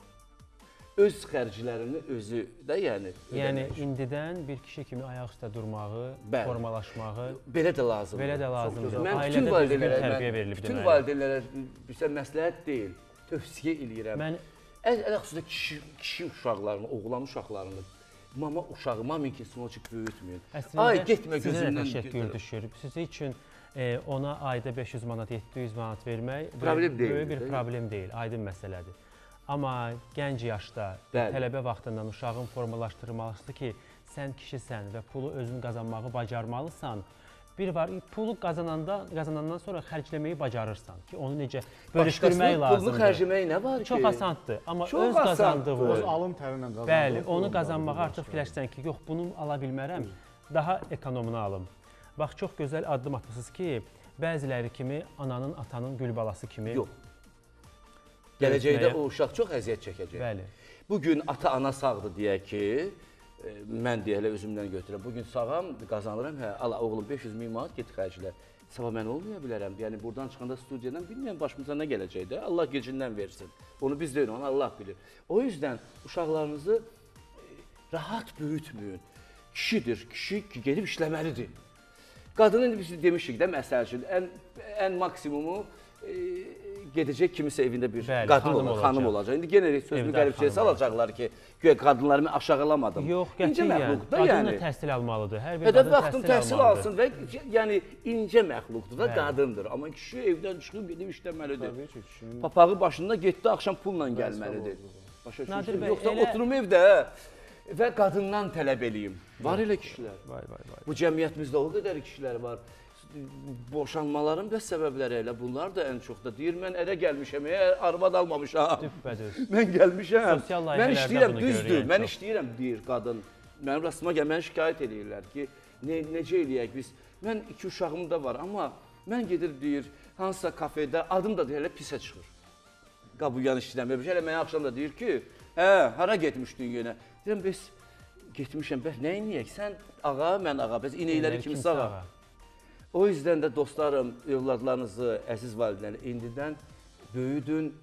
Öz xərclərini özü də yəni. Yəni indidən bir kişi kimi ayaq üstə durmağı, formalaşmağı belə də lazımdır. Belə də lazımdır. Mən Ailədə düzgün tərbiyə verilib deməli. Bütün valideynlərə bizə məsləhət deyil, tövsiyə eləyirəm. Mən əlhəqiqətən kişi uşaqlarını, oğlan uşaqlarını mama uşağı, maminki sınolçuk böyütməyin. Ay, getmə gözündən təşəkkür düşür. Sizin üçün ona ayda 500 manat, 700 manat vermək böyük bir problem deyil, aydın məsələdir. Amma gənc yaşda, tələbə vaxtından uşağın formalaşdırılmalıdır ki, sən kişisən və pulu özün qazanmağı bacarmalısan. Bir var, pulu qazanandan sonra xərcləməyi bacarırsan ki, onu necə bölüşdürmək lazımdır. Pulunu xərcləmək nə var ki? Çox asandır, amma öz qazandığın, öz alın tərinlə qazandığın. Bəli, onu qazanmağa artıq fikirləşsən ki, yox, bunu ala bilmərəm, daha ekonomunu alım. Bax, çox gözəl addım atmışsınız ki, bəziləri kimi ananın, atanın gül balası kimi. Yox. Gələcəkdə o uşaq çox əziyyət çəkəcək. Bəli. Bugün ata-ana sağdır deyək ki, mən deyə elə özümdən götürəm. Bugün sağam, qazanıram, hə, ala oğlum 500.000 manat get xərclə. Sabah mən olmaya bilərəm. Yəni buradan çıxanda studiyadan bilmirəm başımıza nə gələcək də. Allah gecindən versin. Onu biz deyirik, onu Allah bilir. O yüzdən uşaqlarınızı rahat böyütməyin. Kişidir, kişi gedib işləməlidir. Qadının biz demişik də məsəl üçün ən maksimumu gedəcək kimisə evində bir qadın olacaq, xanım olacaq. İndi yenə sözünü qəribçiyə salacaqlar ki, güya qadınları mən aşağılamadım. Yox, qətiyyən. Qadın da təhsil almalıdır. Hər bir qadın təhsil alsın və yəni incə məxluqdur da qadındır. Amma kişi evdən çıxıb gedib işləməlidir. Papağı başında getdi, axşam pulla gəlməlidir. Yoxsa oturum evdə və qadından tələb eləyim. Var elə kişilər. Bu cəmiyyətimizdə o qədər kişilər var. Boşanmaların bəs səbəbləri elə bunlar da ən çox da deyir, mən ərə gəlmişəm, arvad almamışam. Düppədüz. Mən gəlmişəm, Sosial mən layihələrdə işləyirəm, bunu düzdür, görürəm. mən işləyirəm, deyir qadın. Mənim rastıma gəl, mənə şikayət edirlər ki, necə eləyək biz? Mən 2 uşağım da var, amma mən gedir, deyir, hansısa kafedə, adım da deyir, elə pisə çıxır. Qabuyan işləmir, elə mənə axşam da deyir ki, hə, hara getmişdin yenə? Deyirəm, biz getmişəm, bəs nə eləyək? Sən ağa, mən ağa, bəs inəkləri kimsə ağa. O yüzden də dostlarım, övladlarınızı, əziz valideynlər indidən böyüdün,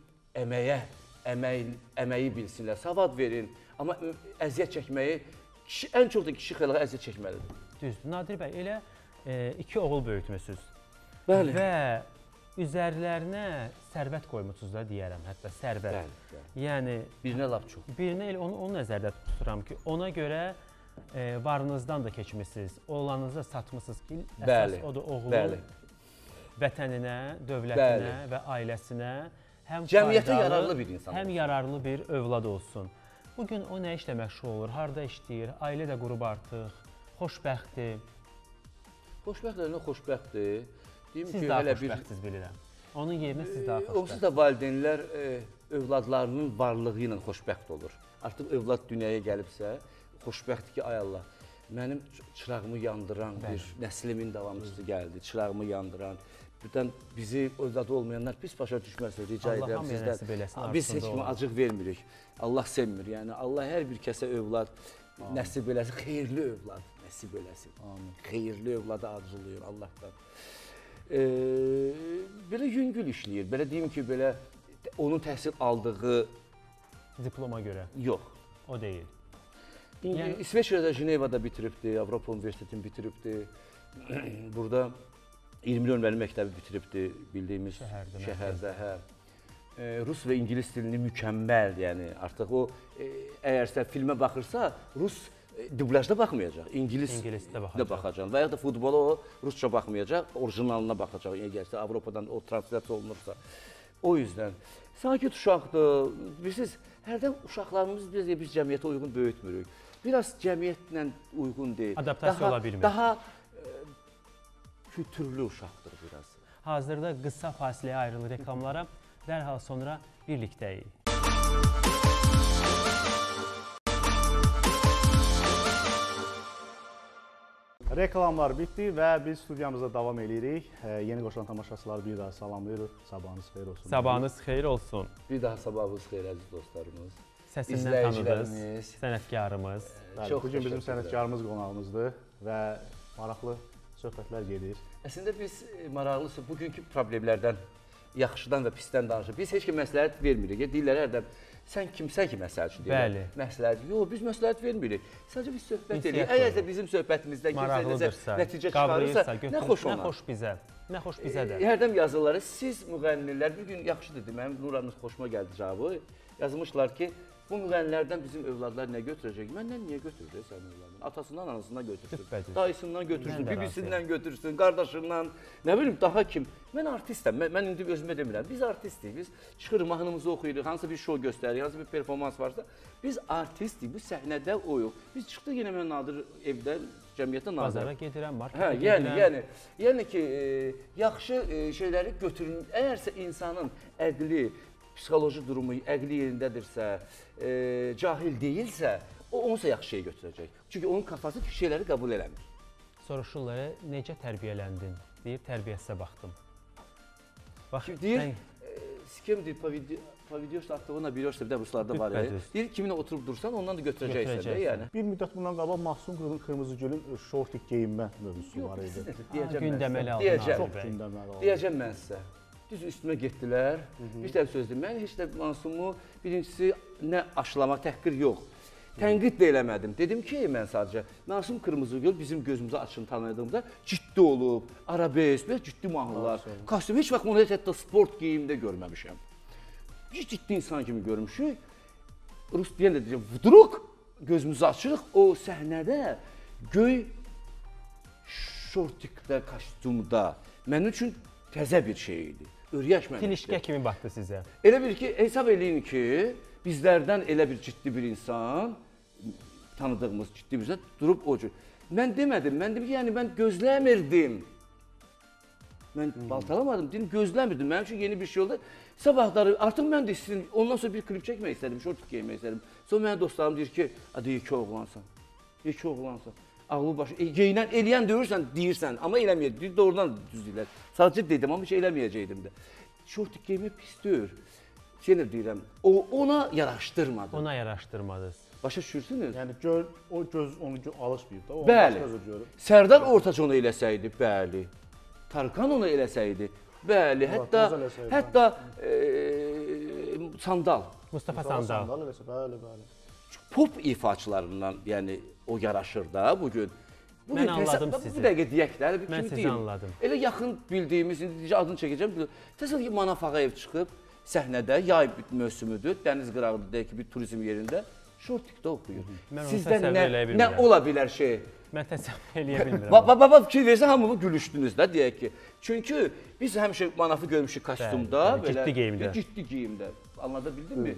əməyi bilsinlər, savad verin. Amma əziyyət çəkməyi, ən çox da kişi xeylağı əziyyət çəkməlidir. Düzdür. Nadir bəy, elə 2 oğul böyütmüsünüz. Bəli. Və üzərlərinə sərvət qoymusunuz da deyərəm, hətta sərvət. Bəli. Yəni birinə lap çox. Birinə elə onu nəzərdə tuturam ki, ona görə varınızdan da keçmisiniz, oğlanınızı satmısınız ki, əsas o da oğlun vətəninə, dövlətinə və ailəsinə həm cəmiyyətə yararlı bir insan, həm yararlı bir övlad olsun. Bugün o nə işlə məşğul olur, harda işləyir, ailə də qurub artıq, xoşbəxtdir. Xoşbəxtdir, xoşbəxtdir. Siz daha xoşbəxtsiz bilirəm. Onun yerinə siz daha xoşbəxt. Onsuz da valideynlər övladlarının varlığı ilə xoşbəxt olur. Artıq övlad dünyaya gəlibsə, xoşbəxtdir ki, ay Allah, mənim çırağımı yandıran bir nəslimin davamçısı gəldi, çırağımı yandıran. Birdən bizi övladı olmayanlar pis başa düşməsin, rica edirəm sizdən. Biz heç kimi acıq vermirik. Allah sevmir. Yəni Allah hər bir kəsə övlad nəsib eləsin, xeyirli övlad nəsib eləsin. Xeyirli övladı arzulayır Allahdan. Belə yüngül işləyir. Belə deyim ki, belə onun təhsil aldığı diploma görə. Yox. O deyil. İsveçrədə Jenevada bitiribdi, Avropa Universitetini bitiribdi. Burada 20 nömrəli məktəbi bitiribdi bildiyimiz şəhərdə. Rus və ingilis dilini mükəmməl, yəni artıq o əgər sən filmə baxırsa, Rus dublajda baxmayacaq, ingilisdə baxacaq və ya da futbola o rusca baxmayacaq, orijinalına baxacaq, əgər Avropadan o translasiya olunursa. O yüzdən sakit uşaqdır. Bilirsiniz, hərdən uşaqlarımız biz cəmiyyətə uyğun böyütmürük. Biraz cəmiyyətlə uyğun deyil. Adaptasiya ola bilmir. Daha kültürlü uşaqdır biraz. Hazırda qısa fasiləyə ayrılır reklamlara, dərhal sonra birlikdəyik. Reklamlar bitdi və biz studiyamızda davam edirik. Yeni qoşulan tamaşaçıları bir daha salamlayırıq. Sabahınız xeyir olsun. Sabahınız xeyir olsun. Bir daha sabahınız xeyir əziz dostlarımız. Səsindən tanıdınız, sənətkarımız. Bugün bizim sənətkarımız qonağımızdır və maraqlı söhbətlər gedir. Əslində biz maraqlısı bugünkü problemlərdən, yaxşıdan və pisdən danışırıq. Biz heç ki məsləhət vermirik. Deyirlər hərdən, sən kimsən ki məsləhət üçün deyirlər. Məsləhət. Yox, biz məsləhət vermirik. Sadəcə biz söhbət edirik. Əgər də bizim söhbətimizdən kimsə nəticə çıxarırsa, nə xoş ona. Nə xoş bizə. Nə xoş bizə də. Hərdən yazırlar, siz müğənnilər, bir gün yaxşıdır deməlim, Nuranız xoşuma gəldi cavabı. Yazmışlar ki, bu müğənnilərdən bizim övladlar nə götürəcək? Məndən niyə götürəcək sənin övladın? Atasından, anasından götürsün, dayısından götürsün, bibisindən götürsün, qardaşından, nə bilim, daha kim? Mən artistəm, mən indi özümə demirəm. Biz artistik, biz çıxırıq, mahnımızı oxuyuruq, hansı bir şou göstəririk, hansı bir performans varsa, biz artistik, bu səhnədə oyuq. Biz çıxdıq yenə mən Nadir evdə, cəmiyyətdə Nadir. Bazara gedirəm, markete gedirəm. Yəni ki, yaxşı şeyləri götürün, əgərsə insanın əqli, psixoloji durumu, əqli yerindədirsə, cahil deyilsə, o onsa yaxşı şey götürəcək. Çünki onun kafası şeyləri qəbul eləmir. Soruşurlar, necə tərbiyələndin? Deyir, tərbiyəsə baxdım. Deyir, kim deyir, pavidiyoşda aktivona biliyorsa bir də ruslarda var. Deyir, kiminlə oturub dursan, ondan da götürəcəksən. Bir müddət bundan qabaq Mahsun Qırmızıgülün şortik geyinmə mövzusu var idi. Gündəməli aldın. Deyəcəm mən sizə. Düz üstümə getdilər, bir dəfə söz deyim, mən heç də Mansumu birincisi nə aşılamaq, təhqir yox, tənqid də eləmədim. Dedim ki, mən sadəcə, Masum Qırmızıgül bizim gözümüzü açın tanıdığımda ciddi olub, arabesk, belə ciddi mahnılar, kostyum, heç vaxt onu hətta sport geyimdə görməmişəm. Ciddi insan kimi görmüşük, Rus deyən də deyəcəm, vudruq, gözümüzü açırıq, o səhnədə göy şortikdə, kostyumda, mənim üçün təzə bir şey idi. Tilişkə kimi baxdı sizə. Elə bir ki, hesab eləyin ki, bizlərdən elə bir ciddi bir insan, tanıdığımız ciddi bir insan durub o cür. Mən demədim, mən dedim ki, yəni mən gözləmirdim. Mən baltalamadım, dedim, gözləmirdim. Mənim üçün yeni bir şey oldu. Sabahları artıq mən də istəyirdim, ondan sonra bir klip çəkmək istədim, şortik geymək istədim. Sonra mənə dostlarım deyir ki, yekə oğlansan, yekə oğlansan. Ağlı başı, eləyən deyirsən, amma eləməyəcək, doğrudan düz deyirlər. Sadəcə dedim, amma heç eləməyəcəkdim də. Şortik geymək pis deyir. Yenə deyirəm, ona yaraşdırmadım. Ona yaraşdırmadınız. Başa düşürsünüz? Yəni o göz onu alışmayıb da, o başqa cür görür. Sərdar Ortaç onu eləsəydi, bəli. Tarkan onu eləsəydi, bəli, hətta Sandal. Mustafa Sandal. Bəli. Pop ifaçılarından, yəni o yaraşır da bugün. Mən anladım sizi. Bu dəqiqə deyək də, bir Mən kimi sizi deyil. anladım. Elə yaxın bildiyimiz, indi adını çəkəcəm. Təsəvvür ki, Manaf Ağayev çıxıb səhnədə, yay mövsümüdür, dəniz qırağında deyək ki, bir turizm yerində short TikTok oxuyur. Sizdə nə ola bilər şey? Mən təsəvvür eləyə bilmirəm. Baba fikir versə hamı gülüşdünüz də deyək ki. Çünki biz həmişə Manafı görmüşük kostyumda, belə ciddi geyimdə. Anlada bildinmi?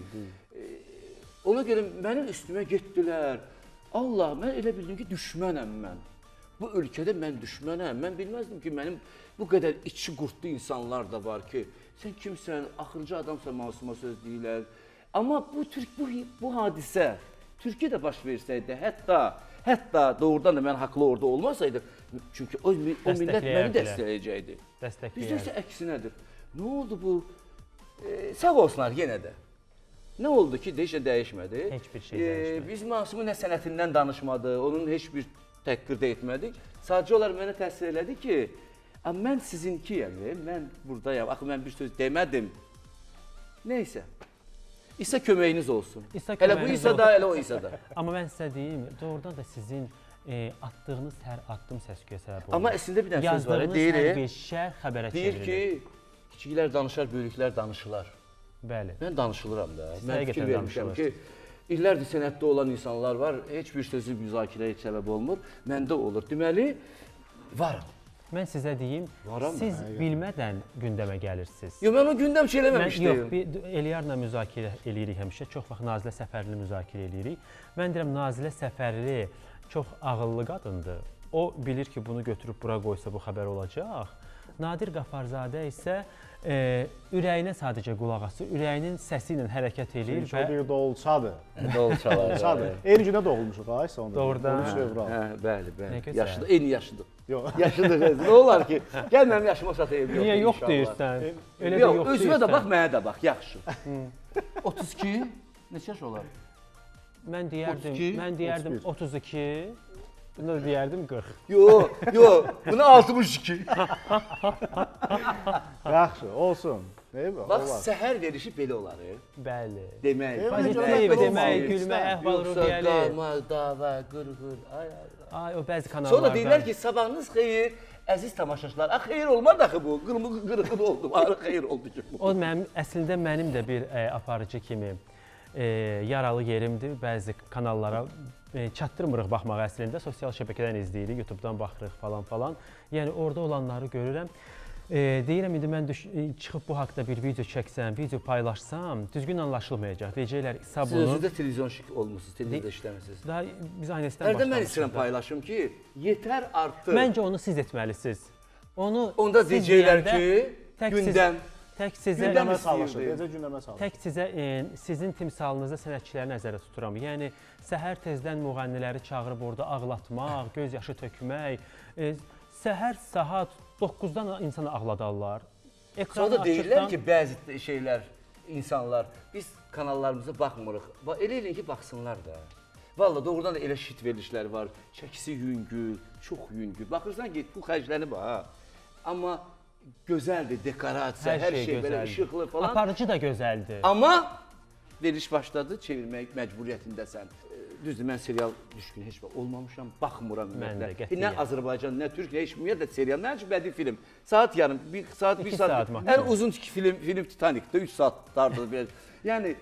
Ona görə mənim üstümə getdilər. Allah, mən elə bildim ki, düşmənəm mən. Bu ölkədə mən düşmənəm. Mən bilməzdim ki, mənim bu qədər içi qurtlu insanlar da var ki, sən kimsən, axırıncı adamsan, masuma söz deyirlər. Amma bu hadisə Türkiyədə baş versəydi, hətta doğrudan da mən haqlı orada olmasaydı, çünki o millət məni dəstəkləyəcəkdi. Bizdə isə əksinədir. Nə oldu bu? Sağ olsunlar yenə də. Nə oldu ki, heç nə dəyişmədi. Heç bir şey dəyişmədi. Biz Masumun nə sənətindən danışmadı, onun heç bir təqqir də etmədik. Sadəcə olaraq mənə təsir elədi ki, mən sizinkiyəm, mən buradayam. Axı mən bir söz demədim. Neysə. İsa köməyiniz olsun. Hələ bu İsa da, elə o İsa da. Amma mən sizə deyim, doğrudan da sizin atdığınız hər addım səs-küyə səbəb olur. Amma əslində bir dənə söz var, deyir. Yazdığınız hər bir şər xəbərə çevrilir. Deyir ki, kiçiklər danışar, böyüklər danışırlar. Bəli. Mən danışılıram da. Mən fikir Həqiqətən vermişəm ki, illərdir sənətdə olan insanlar var, heç bir sözü müzakirəyə səbəb olmur. Məndə olur. Deməli, varam. Mən sizə deyim, siz bilmədən gündəmə gəlirsiniz. Yox, mən o gündəm şey eləməmişdim. Yox, Eliyarla müzakirə eləyirik həmişə, çox vaxt Nazilə Səfərli müzakirə eləyirik. Mən deyirəm, Nazilə Səfərli çox ağıllı qadındır. O bilir ki, bunu götürüb bura qoysa bu xəbər olacaq. Nadir Qafarzadə isə ürəyinə sadəcə qulaq asır, ürəyinin səsi ilə hərəkət eləyir və... Çünki o bir dolçadır. Dolçalar. Eyni günə doğulmuşuq, ay sonunda. Doğrudan. 13 fevral. Bəli. Yaşlıdır, eyni yaşlıdır. Yox. Yaşlıdır qız. Nə olar ki, gəl mənim yaşıma satayım. Niyə yox deyirsən? Elə də yox deyirsən. Özümə də bax, mənə də bax, yaxşı. 32, neçə yaş olar? Mən deyərdim 32. Bunu da deyərdim 40. Yox, bunu 62. Yaxşı, olsun. Bax, səhər verişi belə olar. Bəli. Demək. Pozitiv demək, gülmək, əhval-ruhiyyəli. Yoxsa qamal, dava, qırğır, ay, o bəzi kanallarda. Sonra deyirlər ki, sabahınız xeyir, əziz tamaşaçılar. Xeyir olmadı axı bu, qırğır oldum, xeyir oldu ki bu. O əslində mənim də bir aparıcı kimi yaralı yerimdir. Bəzi kanallara çatdırmırıq baxmağa əslində. Sosial şəbəkədən izləyirik, YouTubedan baxırıq falan. Yəni orada olanları görürəm. Deyirəm, indi mən çıxıb bu haqda bir video çəksəm, video paylaşsam, düzgün anlaşılmayacaq. Deyəcəklər, İsa bunu... Siz özü də televizyon olmuşsunuz, televizdə işləmişsiniz. Daha biz aynəsindən başlamışıq. Mən istəyirəm paylaşım ki, yetər artıq. Məncə onu siz etməlisiniz. Onda deyəcəklər ki, gündəm. Tək sizə sizin timsalınızda sənətçiləri nəzərdə tuturam. Yəni, səhər tezdən müğənniləri çağırıb orada ağlatmaq, göz yaşı tökmək, səhər saat 9-dan insanı ağladarlar. Sonra da deyirlər ki, bəzi şeylər, insanlar, biz kanallarımıza baxmırıq. Elə eləyin ki, baxsınlar da. Valla doğrudan da elə şit verilişləri var. Çəkisi yüngül, çox yüngül. Baxırsan ki, bu xərclənib ha. Amma gözəldir, dekorasiya, hər şey belə işıqlı falan. Aparıcı da gözəldir. Amma veriliş başladı, çevirmək məcburiyyətindəsən. Düzdür, mən serial düşkün heç olmamışam, baxmıram ümumiyyətlə. Nə Azərbaycan, nə Türk, nə heç ümumiyyətlə serial, nə bədii film. Saat yarım, bir saat. Ən uzun film Titanik'də 3 saat dardı. Yəni,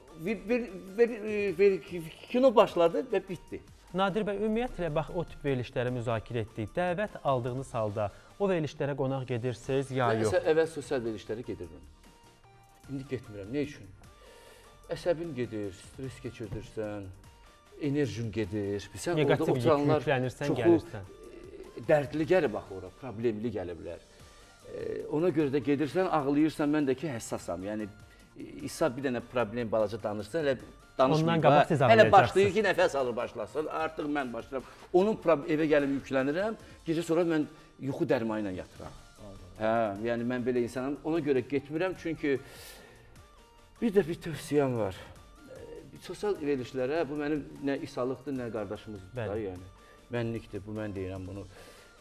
kino başladı və bitdi. Nadir bəy, ümumiyyətlə, bax, o tip verilişləri müzakirə etdik. Dəvət aldığınız halda o verilişlərə qonaq gedirsiniz, ya yox? Mən əvvəl sosial verilişlərə gedirdim. İndi getmirəm. Nə üçün? Əsəbin gedir, stres keçirdirsən, enerjin gedir. Negativ yüklənirsən, gəlirsən. Dərdli gəlib axı ora, problemli gəliblər. Ona görə də gedirsən, ağlayırsan, mən də ki, həssasam. Yəni, İsa bir dənə problem balaca danışsa, hələ danışmayıb. Hələ başlayır ki, nəfəs alır başlasın, artıq mən başlayıram. Onun evə gəlib yüklənirəm, gecə sonra mən yuxu dərmanı ilə yatıram. Yəni mən belə insanım, ona görə getmirəm, çünki bir də bir tövsiyəm var. Sosial verilişlərə, bu mənim nə İsalıqdır, nə qardaşımızdır da, yəni. Mənlikdir, bu mən deyirəm bunu.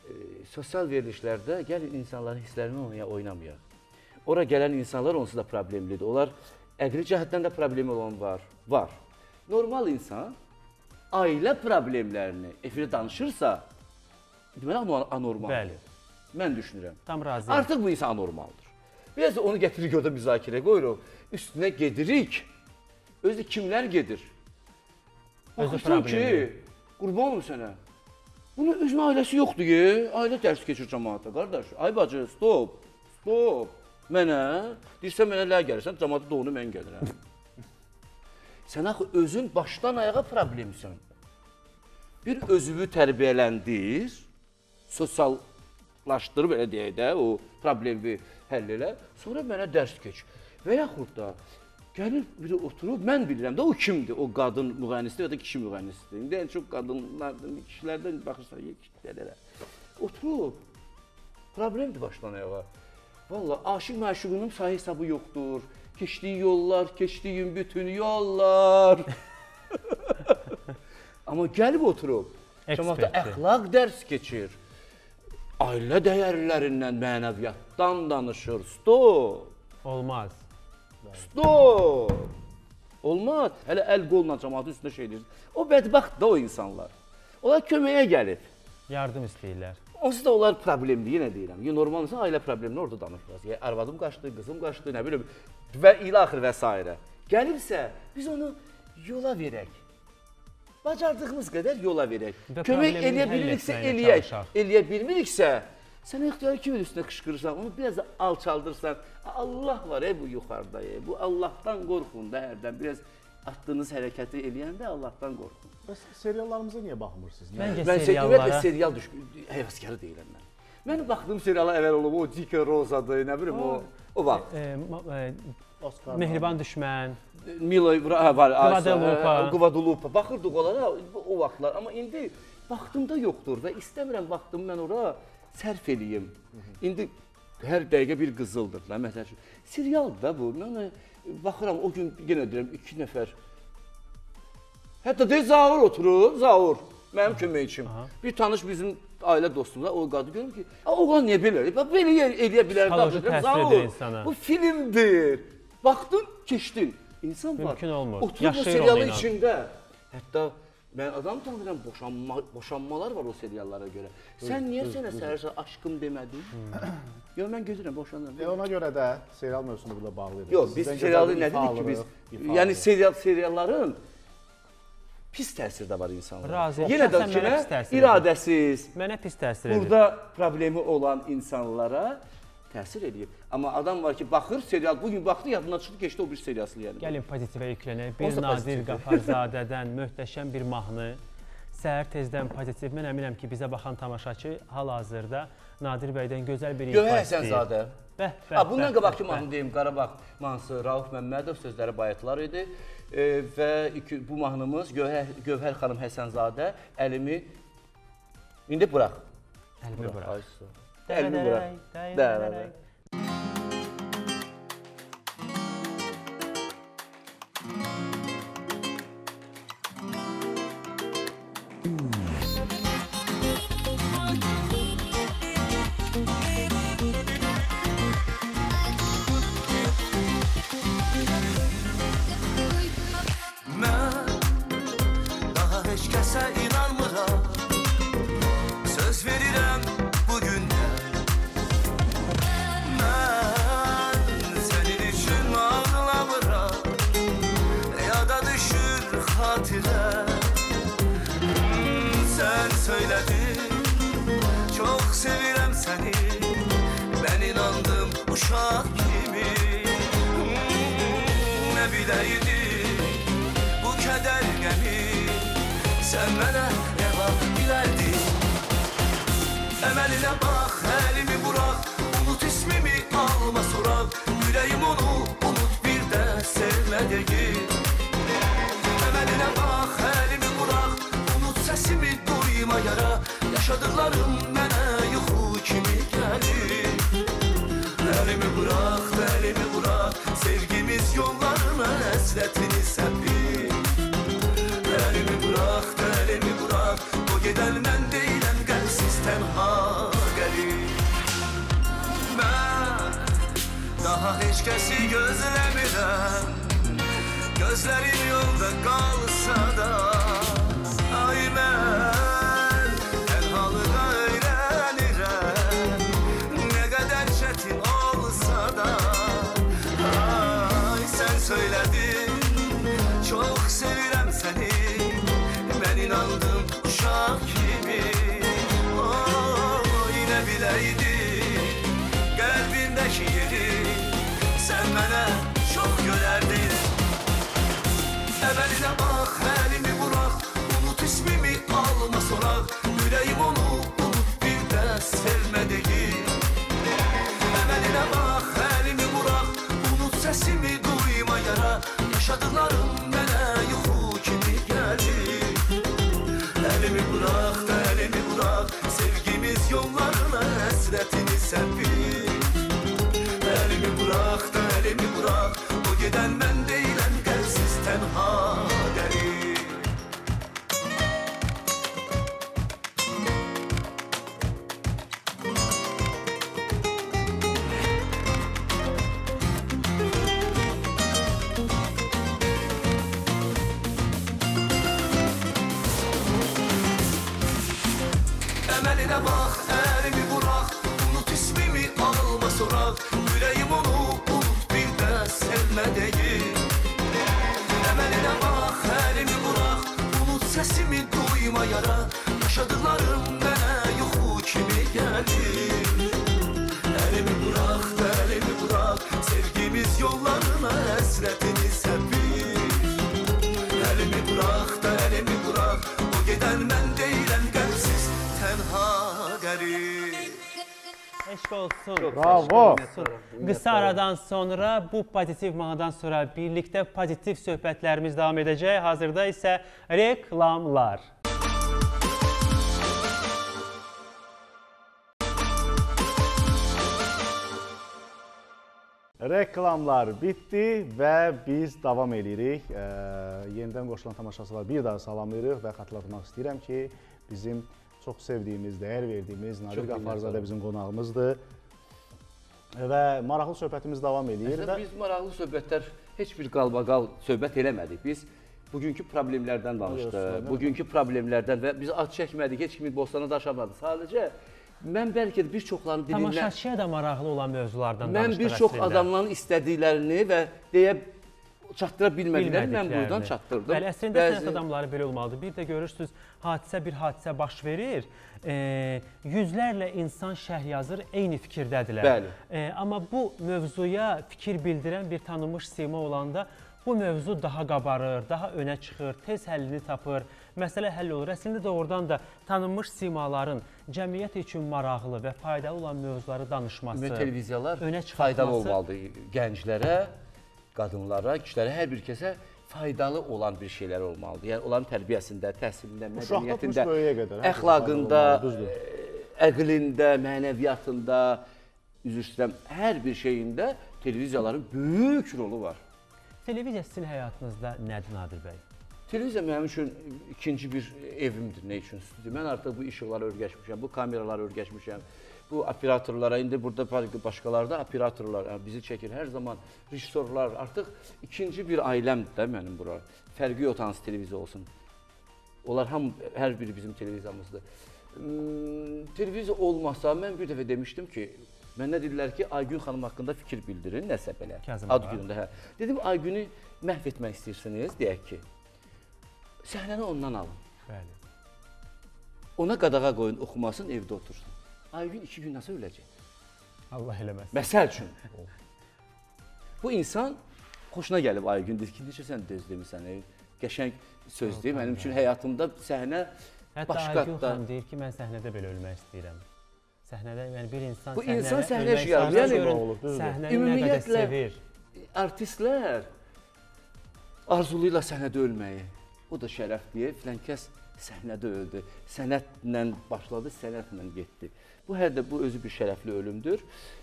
sosial verilişlərdə gəlin insanların hisslərini oynamayaq. Ora gələn insanlar onsuz da problemlidir. Onlar əqli cəhətdən də problemi olan var. Var. Normal insan ailə problemlərini efirə danışırsa, deməli anormaldır. Bəli. Mən düşünürəm. Tam razıyam. Artıq bu insan anormaldır. Biraz da onu gətiririk orada müzakirə qoyuruq. Üstünə gedirik. Özü kimlər gedir? Baxırsan ki, qurban olum sənə. Bunun özünün ailəsi yoxdur ki, ailə dərs keçir cəmaata, qardaş. Ay bacı, stop, stop. Mənə, deyirsən mənə lə gəlirsən, cəmaata doğunu mən gəlirəm. Sən axı özün başdan ayağa problemsən. Bir özünü tərbiyələndir, sosiallaşdır, belə deyək də, o problemi həll elə, sonra mənə dərs keç. Və yaxud da gəlir biri oturub, mən bilirəm də o kimdir, o qadın müğənnisdir ya da kişi müğənnisdir. İndi ən çox qadınlardan, kişilərdən baxırsan, kişilərə. Oturub, problemdir başdan ayağa. Valla, aşıq məşuqunun sayı hesabı yoxdur. Keçdiyi yollar, keçdiyin bütün yollar. Amma gəlib oturub, cəmaatda əxlaq dərs keçir. Ailə dəyərlərindən, mənəviyyatdan danışır. Stop. Olmaz. Stop. Olmaz. Hələ əl qolla cəmaatın üstündə şey deyir. O bədbəxt da o insanlar. Onlar köməyə gəlib. Yardım istəyirlər. Onsuz da onlar problemdir, yenə deyirəm. Normal insan ailə problemini orada danışmaz. Yəni, arvadım qaçdı, qızım qaçdı, nə bilim, və ilaxır və s. Gəlibsə, biz onu yola verək. Bacardığımız qədər yola verək. Kömək eləyə biliriksə, eləyək. Eləyə bilmiriksə, sən ixtiyarı kimin üstünə qışqırırsan, onu biraz da alçaldırsan. Allah var bu yuxarıda, bu Allahdan qorxun da hərdən. Biraz atdığınız hərəkəti eləyəndə Allahdan qorxun. Bəs seriallarımıza niyə baxmırsınız? Məncə seriallara... serial həvəskarı deyiləm mən. Mən baxdığım seriala əvvəl olub, o Dikə Rozadır, nə bilim, o vaxt. Mehriban Düşmən, Milo var, Qvadulupa. Baxırdıq onlara o vaxtlar, amma indi vaxtımda yoxdur və istəmirəm vaxtımı mən ora sərf eləyim. İndi hər dəqiqə bir qızıldır. Serialdır da bu. Mən baxıram, o gün yenə deyirəm, 2 nəfər. Hətta deyil, Zaur oturur, Zaur, mənim köməkçim. Bir tanış bizim ailə dostumda, o qadın görür ki, oğlan niyə belə? Belə eləyə bilər. Psixoloji təsir edir insana. Bu filmdir. Baxdın, keçdin. İnsan var. Mümkün olmur. Oturub o serialın içində. Hətta mən adam tanıyıram, boşanmalar var o seriallara görə. Sən niyə sənə səhərsə aşkım demədin? Yox, mən gedirəm, boşanıram. Ona görə də serial mövzusunu burada bağlayırıq. Yox, biz serialı nə dedik ki biz? Yəni serialların pis təsir də var insanlara. Razıyam. Yenə də ki, iradəsiz, mənə pis təsir edir. burada problemi olan insanlara təsir edir. Amma adam var ki, baxır serial, bugün baxdı, yadından çıxdı, geçdi o bir serialsını yəni. Gəlin pozitivə yüklənək. Bir Nadir Qafarzadədən möhtəşəm bir mahnı. Səhər tezdən pozitiv. Mən əminəm ki, bizə baxan tamaşaçı hal-hazırda Nadir bəydən gözəl bir ifa Gövhər istəyir. Həsənzadə. Bundan qabaqki mahnı deyim, Qarabağ mahnısı Rauf Məmmədov, sözləri Bayatlar idi. Və bu mahnımız Gövhər xanım Həsənzadə, əlimi indi burax. Əlimi burax. Əlimi burax. Sen söyledin, çok sevirem seni. Ben inandım uşak gibi. Ne bileydim bu keder gemi. Sen bana reva bilerdin. Emeline bak, elimi bırak. Unut ismimi, alma sorak. Yüreğim onu unut, bir de sevme değil. Emeline bak, elimi bırak. Unut sesimi, duyma yara. Yaşadıklarım mənə yuxu kimi gəlir. Elimi bırak, elimi bırak. Sevgimiz yollarına həsrətini səpir. Elimi bırak, elimi bırak. O gedən mən deyiləm, qəlbsiz tənha. kəsi gözləmirəm. Gözlərim yolda qalsa da, ay mən tənhalığa öyrənirəm. Nə qədər çətin olsa da, ay sən söylədin, çox sevirəm səni. Mən inandım uşaq kimi, yine biləydim qəlbindəki yeri. Sən mənə çox görərdin. Əməlinə bax, əlimi burax, unut ismimi alma soraq. Ürəyim onu unut, bir də sevmə deyil. Əməlinə bax, əlimi burax, unut səsimi duyma yara. Yaşadıqlarım mənə yuxu kimi gəlir. Əlimi burax da əlimi burax, sevgimiz yollarına həsrətini sən bil. Əlimi burax da əlimi burax, o gedən mən deyiləm, qəlbsiz tənha dəli. Əməlinə bax, əlimi burax, unut ismimi alma soraq. Ürəyim onu unut, bir də sevmə deyil. Əməlinə bax, əlimi burax, unut səsimi duyma yara. Yaşadıqlarım mənə yuxu kimi gəlir. Əlimi burax da əlimi burax, sevgimiz yollarına həsrətini sən bil. Əlimi burax da əlimi burax, o gedən mən deyiləm, qəlbsiz tənha qərib. Eşq olsun. Bravo. Qısa aradan sonra bu pozitiv mahnıdan sonra birlikdə pozitiv söhbətlərimiz davam edəcək. Hazırda isə reklamlar. Reklamlar bitdi və biz davam edirik. Yenidən qoşulan tamaşaçılar bir daha salamlayırıq və xatırlatmaq istəyirəm ki, bizim çox sevdiyimiz, dəyər verdiyimiz Nadir Qafarzadə bizim qonağımızdır. Və maraqlı söhbətimiz davam edir. Əslində biz maraqlı söhbətlər heç bir qalbaqal söhbət eləmədik. Biz bugünkü problemlərdən danışdıq. Bugünkü problemlərdən və biz ad çəkmədik, heç kimi bostana daşamadı. Sadəcə mən bəlkə də bir çoxların dilindən... Tamaşaçıya da maraqlı olan mövzulardan danışdıq əslində. Mən bir çox adamların istədiklərini və deyə çatdıra bilmədiklərini mən buradan çatdırdım. Bəli, əslində sənət adamları belə olmalıdır. Bir də görürsünüz, bir hadisə baş verir, yüzlərlə insan şərh yazır, eyni fikirdədirlər. Bəli. Amma bu mövzuya fikir bildirən bir tanınmış sima olanda bu mövzu daha qabarır, daha önə çıxır, tez həllini tapır, məsələ həll olur. Əslində də oradan da tanınmış simaların cəmiyyət üçün maraqlı və faydalı olan mövzuları danışması, televiziyalar önə çıxartması faydalı olmalıdır gənclərə, qadınlara, kişilərə, hər bir kəsə faydalı olan bir şeylər olmalıdır. Yəni onların tərbiyəsində, təhsilində, mədəniyyətində, əxlaqında, əqlində, mənəviyyatında, üzr istəyirəm, hər bir şeyində televiziyaların böyük rolu var. Televiziya sizin həyatınızda nədir Nadir bəy? Televiziya mənim üçün ikinci bir evimdir, nə üçün stüdyo. Mən artıq bu işıqlara öyrəşmişəm, bu kameralara öyrəşmişəm, bu operatorlara, indi burada başqalarda operatorlar bizi çəkir, hər zaman rejissorlar, artıq ikinci bir ailəmdir də mənim bura. Fərqi yox hansı televiziya olsun. Onlar hər biri bizim televiziyamızdır. Televiziya olmasa, mən bir dəfə demişdim ki, mənə dedilər ki, Aygün xanım haqqında fikir bildirin, nəsə belə, ad günündə. Dedim, Aygünü məhv etmək istəyirsiniz, deyək ki, səhnəni ondan alın. Bəli. Ona qadağa qoyun, oxumasın, evdə otursun. Aygün 2 gün nasıl öləcək? Allah eləməsin. Məsəl üçün. Bu insan xoşuna gəlib Aygün, deyir ki, necə sən düz demirsən, qəşəng sözdür. Mənim üçün həyatımda səhnə hətta Aygün xanım deyir ki, mən səhnədə belə ölmək istəyirəm. Səhnədə, yəni bir insan səhnədə ölmək istəyirəm. Səhnəni nə qədər sevir. Artistlər arzuluyla səhnədə ölməyi. O da şərəfdir, filan kəs səhnədə öldü. Sənətlə başladı, sənətlə getdi. Bu özü bir şərəfli ölümdür.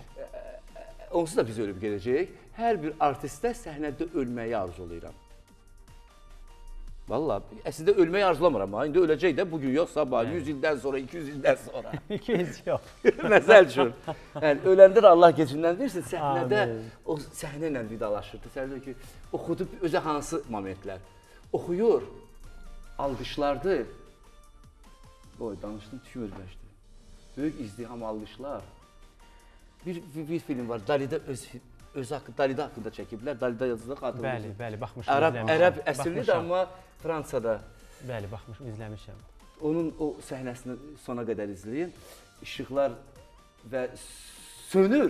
Onsuz da biz ölüb gedəcəyik. Hər bir artistə səhnədə ölməyi arzulayıram. Vallahi əslində ölməyi arzulamıram ha. İndi öləcək də bugün yox, sabah, 100 ildən sonra, 200 ildən sonra. 200 yox. Məsəl üçün. Yəni öləndə də Allah gecindən versin, səhnədə o səhnə ilə vidalaşırdı. Səhnə ki, oxudu özə hansı momentlər. Oxuyur, alqışlardı. Oy, danışdım, tüküm özləşdi. Böyük izdiham alqışlar. Bir film var, Dalidə öz haqqında çəkiblər. Dalidə yazılır, xatırlayırsınız. Bəli, baxmışam, izləmişəm. Ərəb əsillidir, amma Fransada. Bəli, baxmışam, izləmişəm. Onun o səhnəsini sona qədər izləyin. İşıqlar və sönür.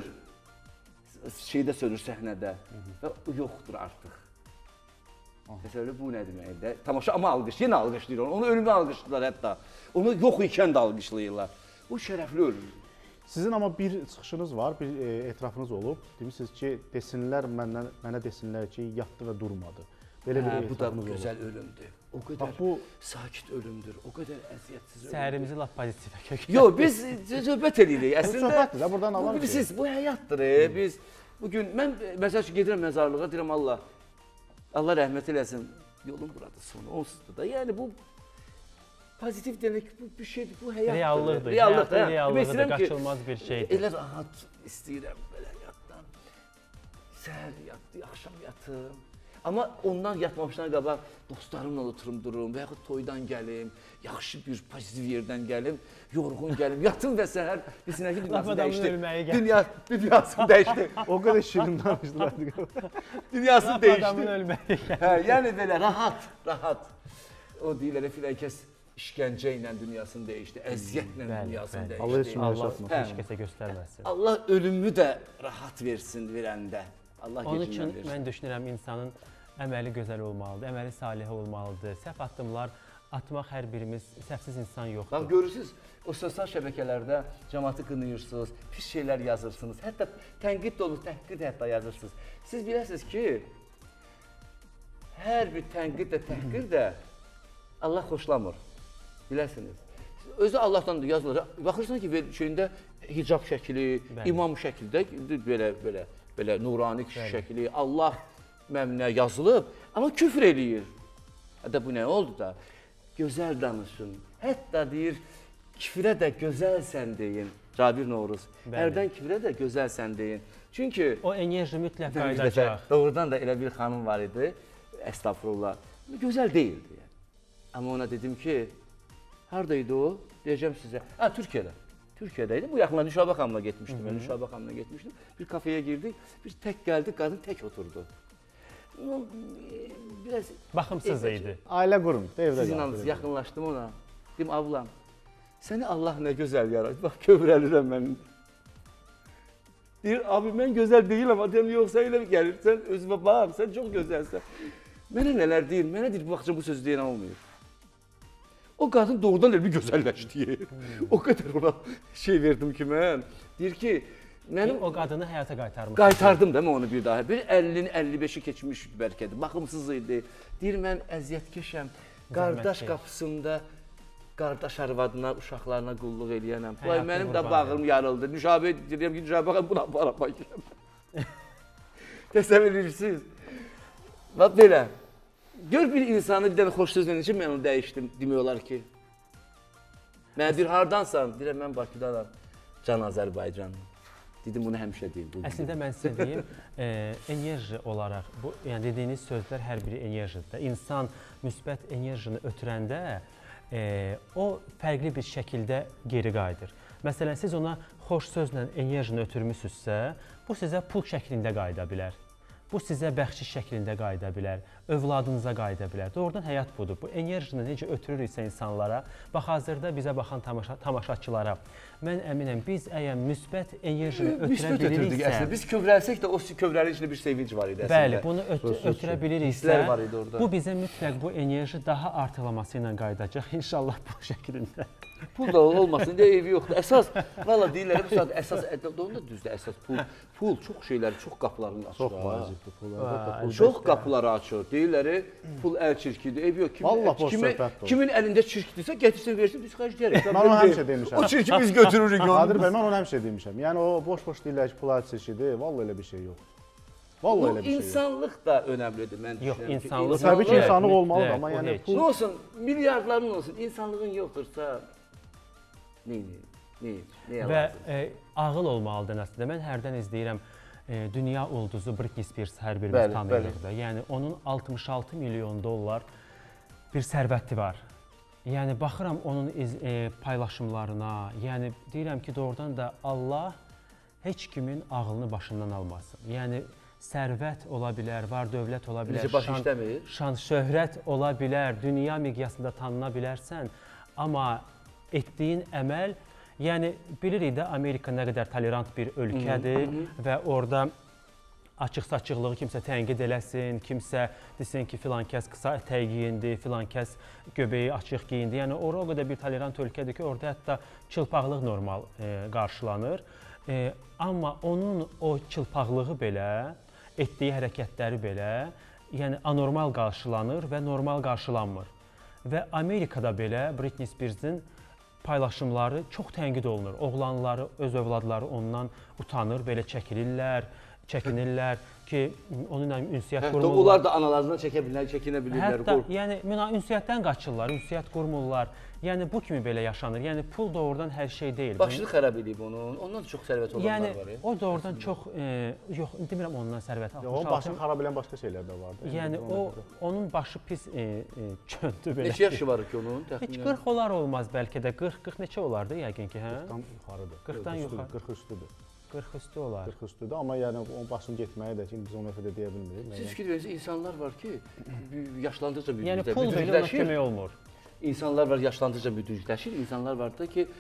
Şeydə sönür səhnədə. Və o yoxdur artıq. Təsəvvür bu nə deməkdir? Tamaşa amma alqış, yenə alqışlayır onu. Onu ölümə alqışlayırlar hətta. Onu yox ikən də alqışlayırlar. Bu şərəfli ölüm. Sizin amma bir çıxışınız var, bir etirafınız olub. Demişsiniz ki, desinlər mənə desinlər ki, yatdı və durmadı. Belə bir bu da etirafınız olub. gözəl ölümdür. O qədər sakit ölümdür, o qədər əziyyətsiz ölümdür. Səhərimizi lap pozitivə köklədik. Yox, biz söhbət edirik. Əslində söhbətdir də, buradan alalım ki. Bilirsiniz, bu həyatdır. Biz bugün mən məsəl üçün gedirəm məzarlığa, deyirəm Allah rəhmət eləsin. Yolum buradır, sonu onsuzdur da. Yəni bu pozitiv demək bu bir şeydir, bu həyatdır. Reallıqdır. Reallıqdır, qaçılmaz bir şeydir. Elə rahat istəyirəm belə yatdan. Səhər yatdı, axşam yatım. Amma ondan yatmamışdan qabaq dostlarımla oturum durum və yaxud toydan gəlim, yaxşı bir pozitiv yerdən gəlim, yorğun gəlim, yatım və səhər bilsinlər ki, dünyası dəyişdi. Dünyası dəyişdi. O qədər şirin danışdılar. Dünyası dəyişdi. Adamın ölməyi. Yəni belə rahat. O deyirlər, filəkəs işgəncə ilə dünyasını dəyişdi, əziyyətlə dünyasını dəyişdi. Allah üçün Allah heç kəsə göstərməsin. Allah ölümü də rahat versin verəndə. Onun üçün mən düşünürəm insanın əməli gözəl olmalıdır, əməli salih olmalıdır. Səhv addımlar atmaq hər birimiz səhvsiz insan yoxdur. Bax görürsünüz, o sosial şəbəkələrdə cəmaatı qınayırsınız, pis şeylər yazırsınız, hətta tənqid dolu təhqir hətta yazırsınız. Siz bilirsiniz ki, hər bir tənqid də təhqir də Allah xoşlamır. Bilirsiniz. Özü Allahdan da yazılır. Baxırsan ki, şeyində hicab şəkli, imam şəkildə belə nurani şəkli, Allah məmnə yazılıb, amma küfr eləyir. Hətta bu nə oldu da? Gözəl danışın. Hətta deyir, küfrə də gözəlsən deyin. Cabir Novruz. Hərdən küfrə də gözəlsən deyin. Çünki o enerji mütləq qayıdacaq. Doğrudan da elə bir xanım var idi, əstəğfurullah. Gözəl deyildi. Amma ona dedim ki, haradaydı o? Deyəcəm sizə. Türkiyədə. Türkiyədəydi. Bu yaxınlar Nüşabə xanımla getmişdim. Mən Nüşabə xanımla getmişdim. Bir kafeye girdik. Bir tək gəldi, qadın tək oturdu. Biraz baxımsız idi. Ailə qurum, evdə siz inanırsınız, yaxınlaşdım ona. Dedim, ablam, səni Allah nə gözəl yaradı. Bax, kövrəlirəm mən. Deyir, abi, mən gözəl deyiləm. Deyirəm, yox, sən elə gəlirsən, özümə bax, sən çox gözəlsən. Mənə nələr deyir, mənə deyir, bu vaxtca bu sözü deyən olmuyor. O qadın doğrudan elə bir gözəlləşdi. O qədər ona şey verdim ki, mən. Deyir ki, mənim o qadını həyata qaytarmışam. Qaytardım da mən onu bir daha. Bir 50-ni 55-i keçmiş bəlkə də. Baxımsız idi. Deyir, mən əziyyətkeşəm. Qardaş qapısında qardaş arvadına, uşaqlarına qulluq eləyənəm. Mənim də bağım yarıldı. Nüşabə deyirəm ki, Nüşabə xanım buna para girəm. Təsəvvür edirsiniz? Bax belə. Gör bir insanı bir dənə xoş sözlə necə mən onu dəyişdim demək olar ki. Mən bir hardansan, deyirəm mən Bakıdanam. Can Azərbaycan. Dedim bunu həmişə deyim. Əslində mən sizə deyim, enerji olaraq, yəni dediyiniz sözlər hər biri enerjidir. İnsan müsbət enerjini ötürəndə o fərqli bir şəkildə geri qayıdır. Məsələn, siz ona xoş sözlə enerjini ötürmüsünüzsə, bu sizə pul şəklində qayıda bilər. Bu sizə bəxşiş şəklində qayıda bilər, övladınıza qayıda bilər. Doğrudan həyat budur. Bu enerjini necə ötürürüksə insanlara, bax hazırda bizə baxan tamaşaçılara, mən əminəm, biz əgər müsbət enerjini ötürə biliriksə... Biz kövrəlsək də o kövrəli içində bir sevinç var idi əslində. Bəli, bunu ötürə biliriksə, bu bizə mütləq bu enerji daha artırlaması ilə qayıdacaq, inşallah bu şəklində. Pul da olmasın, deyə evi yoxdur. Əsas, valla deyirlər, bu saat əsas, onu da düzdür, əsas pul çox şeyləri, çox qapılarını açır. Çox vacibdir pul. Çox qapıları açır. Deyirlər, pul əl çirkidir, ev yox. Kimin əlində çirkdirsə, gətirsin, versin, biz xərc deyərik. Mən onu həmişə demişəm. O çirki biz götürürük onu. Qadir bəy, mən onu həmişə demişəm. Yəni o boş-boş deyirlər ki, pul əl çirkidir, valla elə bir şey yox. Vallahi Bu elə bir şey yox. insanlıq da önəmlidir mən Yox, düşünürəm. insanlıq Təbii ki, insanlıq mütləq, olmalıdır, mütləq, amma o yəni heç. pul Ne olsun, milyardların olsun, insanlığın yoxdursa ne Və ağıl olmalıdır əslində. Mən hərdən izləyirəm dünya ulduzu Britney Spears hər birimiz tanıyırıq da. Yəni onun 66 milyon dollar bir sərvəti var. Yəni baxıram onun paylaşımlarına, yəni deyirəm ki, doğrudan da Allah heç kimin ağlını başından almasın. Yəni sərvət ola bilər, var dövlət ola bilər, şan, şöhrət ola bilər, dünya miqyasında tanına bilərsən, amma etdiyin əməl, yəni bilirik də Amerika nə qədər tolerant bir ölkədir və orada açıq-saçıqlığı kimsə tənqid eləsin, kimsə desin ki, filan kəs qısa ətək geyindi, filan kəs göbeyi açıq geyindi. Yəni ora o qədər bir tolerant ölkədir ki, orada hətta çılpaqlıq normal qarşılanır. Amma onun o çılpaqlığı belə, etdiyi hərəkətləri belə, yəni anormal qarşılanır və normal qarşılanmır. Və Amerikada belə Britney Spears'in paylaşımları çox tənqid olunur. Oğlanları, öz övladları ondan utanır, belə çəkinirlər ki, onunla ünsiyyət qurmurlar. Hətta onlar da analarından çəkinə bilirlər. Hətta yəni ünsiyyətdən qaçırlar, ünsiyyət qurmurlar. Yəni bu kimi belə yaşanır. Yəni pul doğrudan hər şey deyil. Başını xərab edib onun. Ondan da çox sərvət olanlar var. Yəni o doğrudan çox yox, demirəm ondan sərvət. Onun başını xarab edən başqa şeylər də vardı. Yəni onun başı pis çöndü belə. Neçə yaşı var ki onun? Heç 40 olar olmaz bəlkə də. 40 neçə olardı yəqin ki, hə? 40-dan yuxarıdır. 40-dan yuxarı. 40 üstüdür. 40 üstü olar. 40 üstüdür, amma yəni onun başını getməyi də ki, biz onu də deyə bilmirik. Siz fikir verirsiniz, insanlar var ki, yaşlandıqca yəni pul belə ona kömək olmur. İnsanlar var yaşlandıqca müdrikləşir, insanlar var da ki,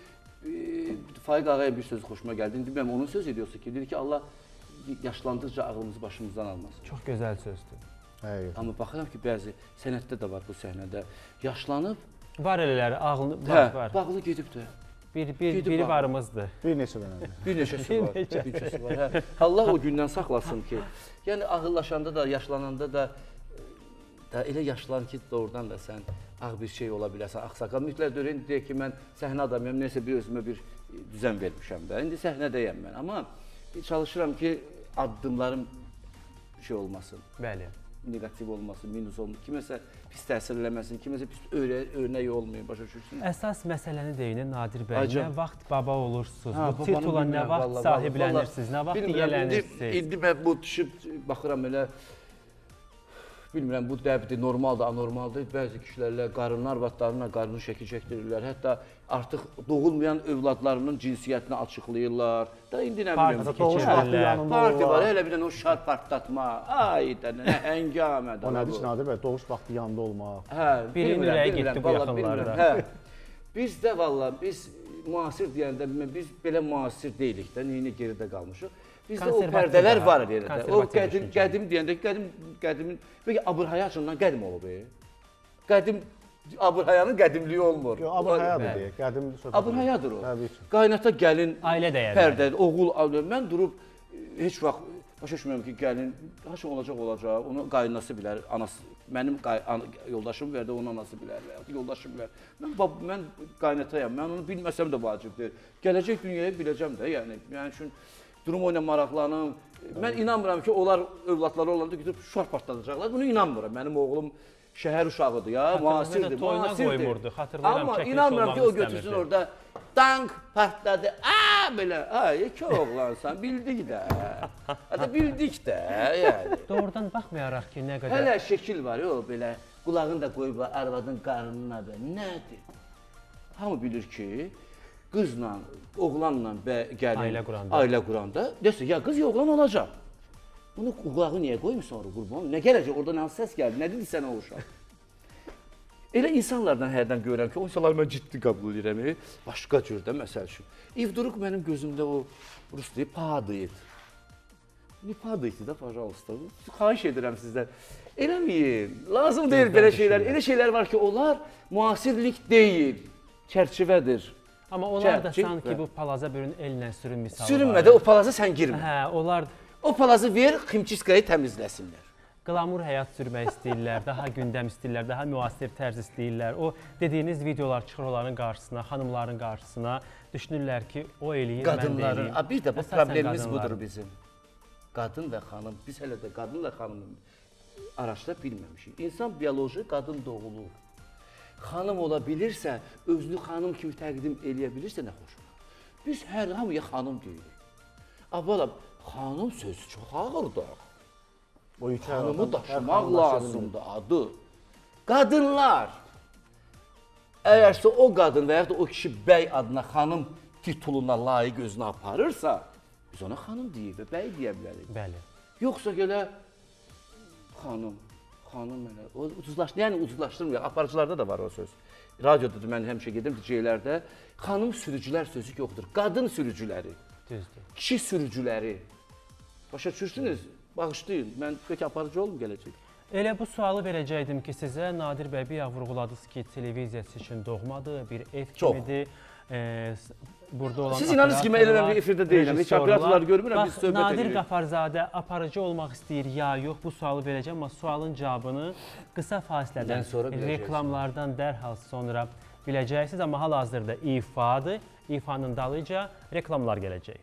Faiq Ağaya bir söz xoşuma gəldi. Bilməm, onun söz ediyorsa ki, dedi ki, Allah yaşlandıqca ağlımızı başımızdan almasın. Çox gözəl sözdür. Həqiqətən. Amma baxıram ki, bəzi sənətdə də var bu səhnədə. Yaşlanıb, var elələri, ağlı var. Bağlı gedib də. Biri varımızdır. Bir neçə dənə. Bir neçəsi var. Bir neçəsi var. Hə. Allah o gündən saxlasın ki, yəni ağıllaşanda da, yaşlananda da elə yaşlan ki, doğrudan da sən ağ bir şey ola bilərsən, ağsaqqal. Mütləq deyək ki, mən səhnə adamıyam, neysə bir özümə bir düzən vermişəm də. İndi səhnədəyəm mən, amma çalışıram ki, addımlarım şey olmasın. Bəli. Negativ olmasın, minus olmasın, kiməsə pis təsir eləməsin, kiməsə pis örnək olmayın, başa düşürsünüz. Əsas məsələni deyinin Nadir bəy, nə vaxt baba olursunuz, bu titula nə vaxt sahibllənirsiniz, nə vaxt yiyələnirsiniz. İndi mən bu düşüb baxıram elə, bilmirəm, bu dəbdir, normaldır, anormaldır. Bəzi kişilərlə qarınlar, arvadlarına qarının şəkil çəkdirirlər. Hətta artıq doğulmayan övladlarının cinsiyyətini açıqlayırlar. Da indi nə bilirəm, parti var, elə bir dənə o şar partlatma. Ay da nə həngamədir. O nədir ki, Nadir bəy, doğuş vaxtı yanında olmaq. Hə, birinin ürəyi getdi bu yaxınlarda. Bizdə valla, biz müasir deyəndə, biz belə müasir deyilik də, neyini geridə qalmışıq. Bizdə o pərdələr var yerdə. O qədim deyəndə, qədimin, bəlkə Abırhayacından qədim olub. Qədim, Abırhayanın qədimliyi olmur. Yox, Abırhayadır deyək, qədim söhbət. Abırhayadır o. Təbii ki. Qaynata gəlin, ailə dəyərləri. Pərdə, oğul, mən durub, heç vaxt başa düşmürəm ki, gəlin, haşım olacaq, onu qaynası bilər, anası, mənim yoldaşım verdi, onun anası bilər, yoldaşım bilər. Mən qaynatayam, mən onu bilməsəm də vacibdir. Gələcək dünyaya biləcəm də, yəni üçün durum o ilə maraqlanım. Mən inanmıram ki, onlar övladları olanda götürüb şar partladacaqlar. Bunu inanmıram. Mənim oğlum şəhər uşağıdır ya, müasirdir, müasirdir. Amma inanmıram ki, o götürsün orada dank partladı, belə, iki oğlansan, bildik də. Hətta bildik də, yəni. Doğrudan baxmayaraq ki, nə qədər... Hələ şəkil var, belə, qulağını da qoyub arvadın qarnına da, nədir? Hamı bilir ki, qızla, oğlanla gəlin ailə quranda, desə, ya qız ya oğlan olacaq. Bunu qulağı niyə qoymuşsan orada qurban? Nə gələcək? Oradan hansı səs gəldi? Nə dedi sənə o uşaq? Elə insanlardan hərdən görürəm ki, o insanlar mən ciddi qəbul edirəm. Başqa cürdə, məsəl üçün. İvduruk mənim gözümdə o rus deyib, padıydı. Ne padıydı da, pajalosta. Xahiş edirəm sizdən. Eləməyin. Lazım deyil belə şeylər. Elə şeylər var ki, onlar müasirlik deyil, çərçivədir. Amma onlar da sanki bu palaza bölün ellə sürün misalı var. Sürünmədə o palaza sən girmə. Hə, onlar... O palazı ver, ximçiskayı təmizləsinlər. Qlamur həyat sürmək istəyirlər, daha gündəm istəyirlər, daha müasir tərz istəyirlər. O dediyiniz videolar çıxır onların qarşısına, xanımların qarşısına. Düşünürlər ki, o eləyir, mən də eləyim. Bir də bu problemimiz budur bizim. qadın və xanım, biz hələ də qadınla xanımı araşdıra bilməmişik. İnsan bioloji qadın doğulur. Xanım ola bilirsə, özünü xanım kimi təqdim eləyə bilirsə nə xoş olar. Biz hər hamıya xanım deyirik. Abala, xanım sözü çox ağırdır. Xanımı daşımaq lazımdır adı. Qadınlar, əgərsə o qadın və yaxud da o kişi bəy adına xanım tituluna layiq özünü aparırsa, biz ona xanım deyik və bəy deyə bilərik. Bəli. Yoxsa gələ xanım elə, o ucuzlaşdırmıyor. Aparıcılarda da var o söz. Radioda da mən həmişə gedim DJ-lərdə xanım sürücülər sözü yoxdur. Qadın sürücüləri, Düzdür. kişi sürücüləri. Başa düşürsünüz, bağışlayın, mən peki aparıcı olum gələcək. Elə bu sualı verəcəkdim ki, sizə Nadir bəy bir vurğuladınız ki, televiziya için doğmadır, bir ev kimidir. Burada olan siz inanırsınız ki, mən elə bir efirdə deyiləm, heç operatorları görmürəm, biz söhbət edirik. Nadir Qafarzadə aparıcı olmaq istəyir ya yox, bu sualı verəcəm, amma sualın cavabını qısa fasilədən, reklamlardan dərhal sonra biləcəksiniz, amma hal-hazırda ifadır, ifanın dalıca reklamlar gələcək.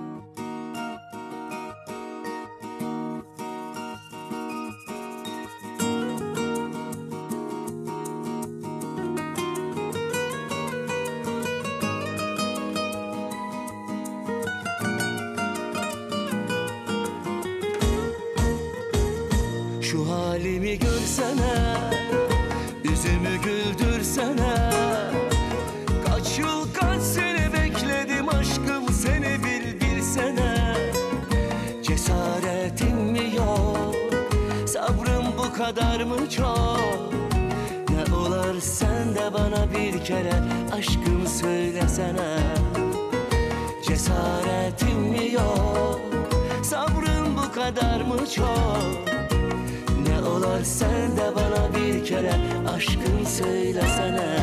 Şu halimi görsene, yüzümü güldürsene. Kaç yıl kaç sene bekledim aşkım, seni bilsene. Cesaretim mi yok, sabrım bu kadar mı çok? Ne olar sen de bana bir kere aşkım söylesene. Cesaretim mi yok, sabrım bu kadar mı çok? Ne olar sen de bana bir kere aşkım söylesene.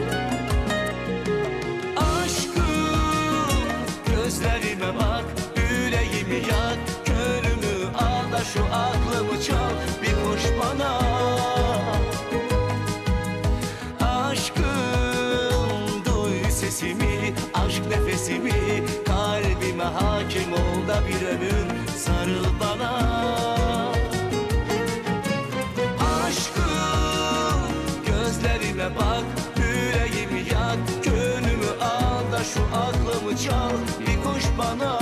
Aşkım, gözlerime bak, yüreğimi yak, gönlümü al da şu aklımı çal, bir koş bana. Aşkım, duy sesimi, aşk nefesimi, kalbime hakim ol da bir ömür sarıl bana. Bak, yüreğimi yak, gönlümü al da şu aklımı çal, bir koş bana.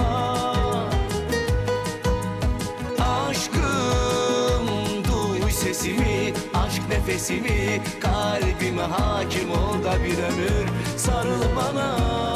Aşkım, duy sesimi, aşk nefesimi, kalbime hakim ol da bir ömür sarıl bana.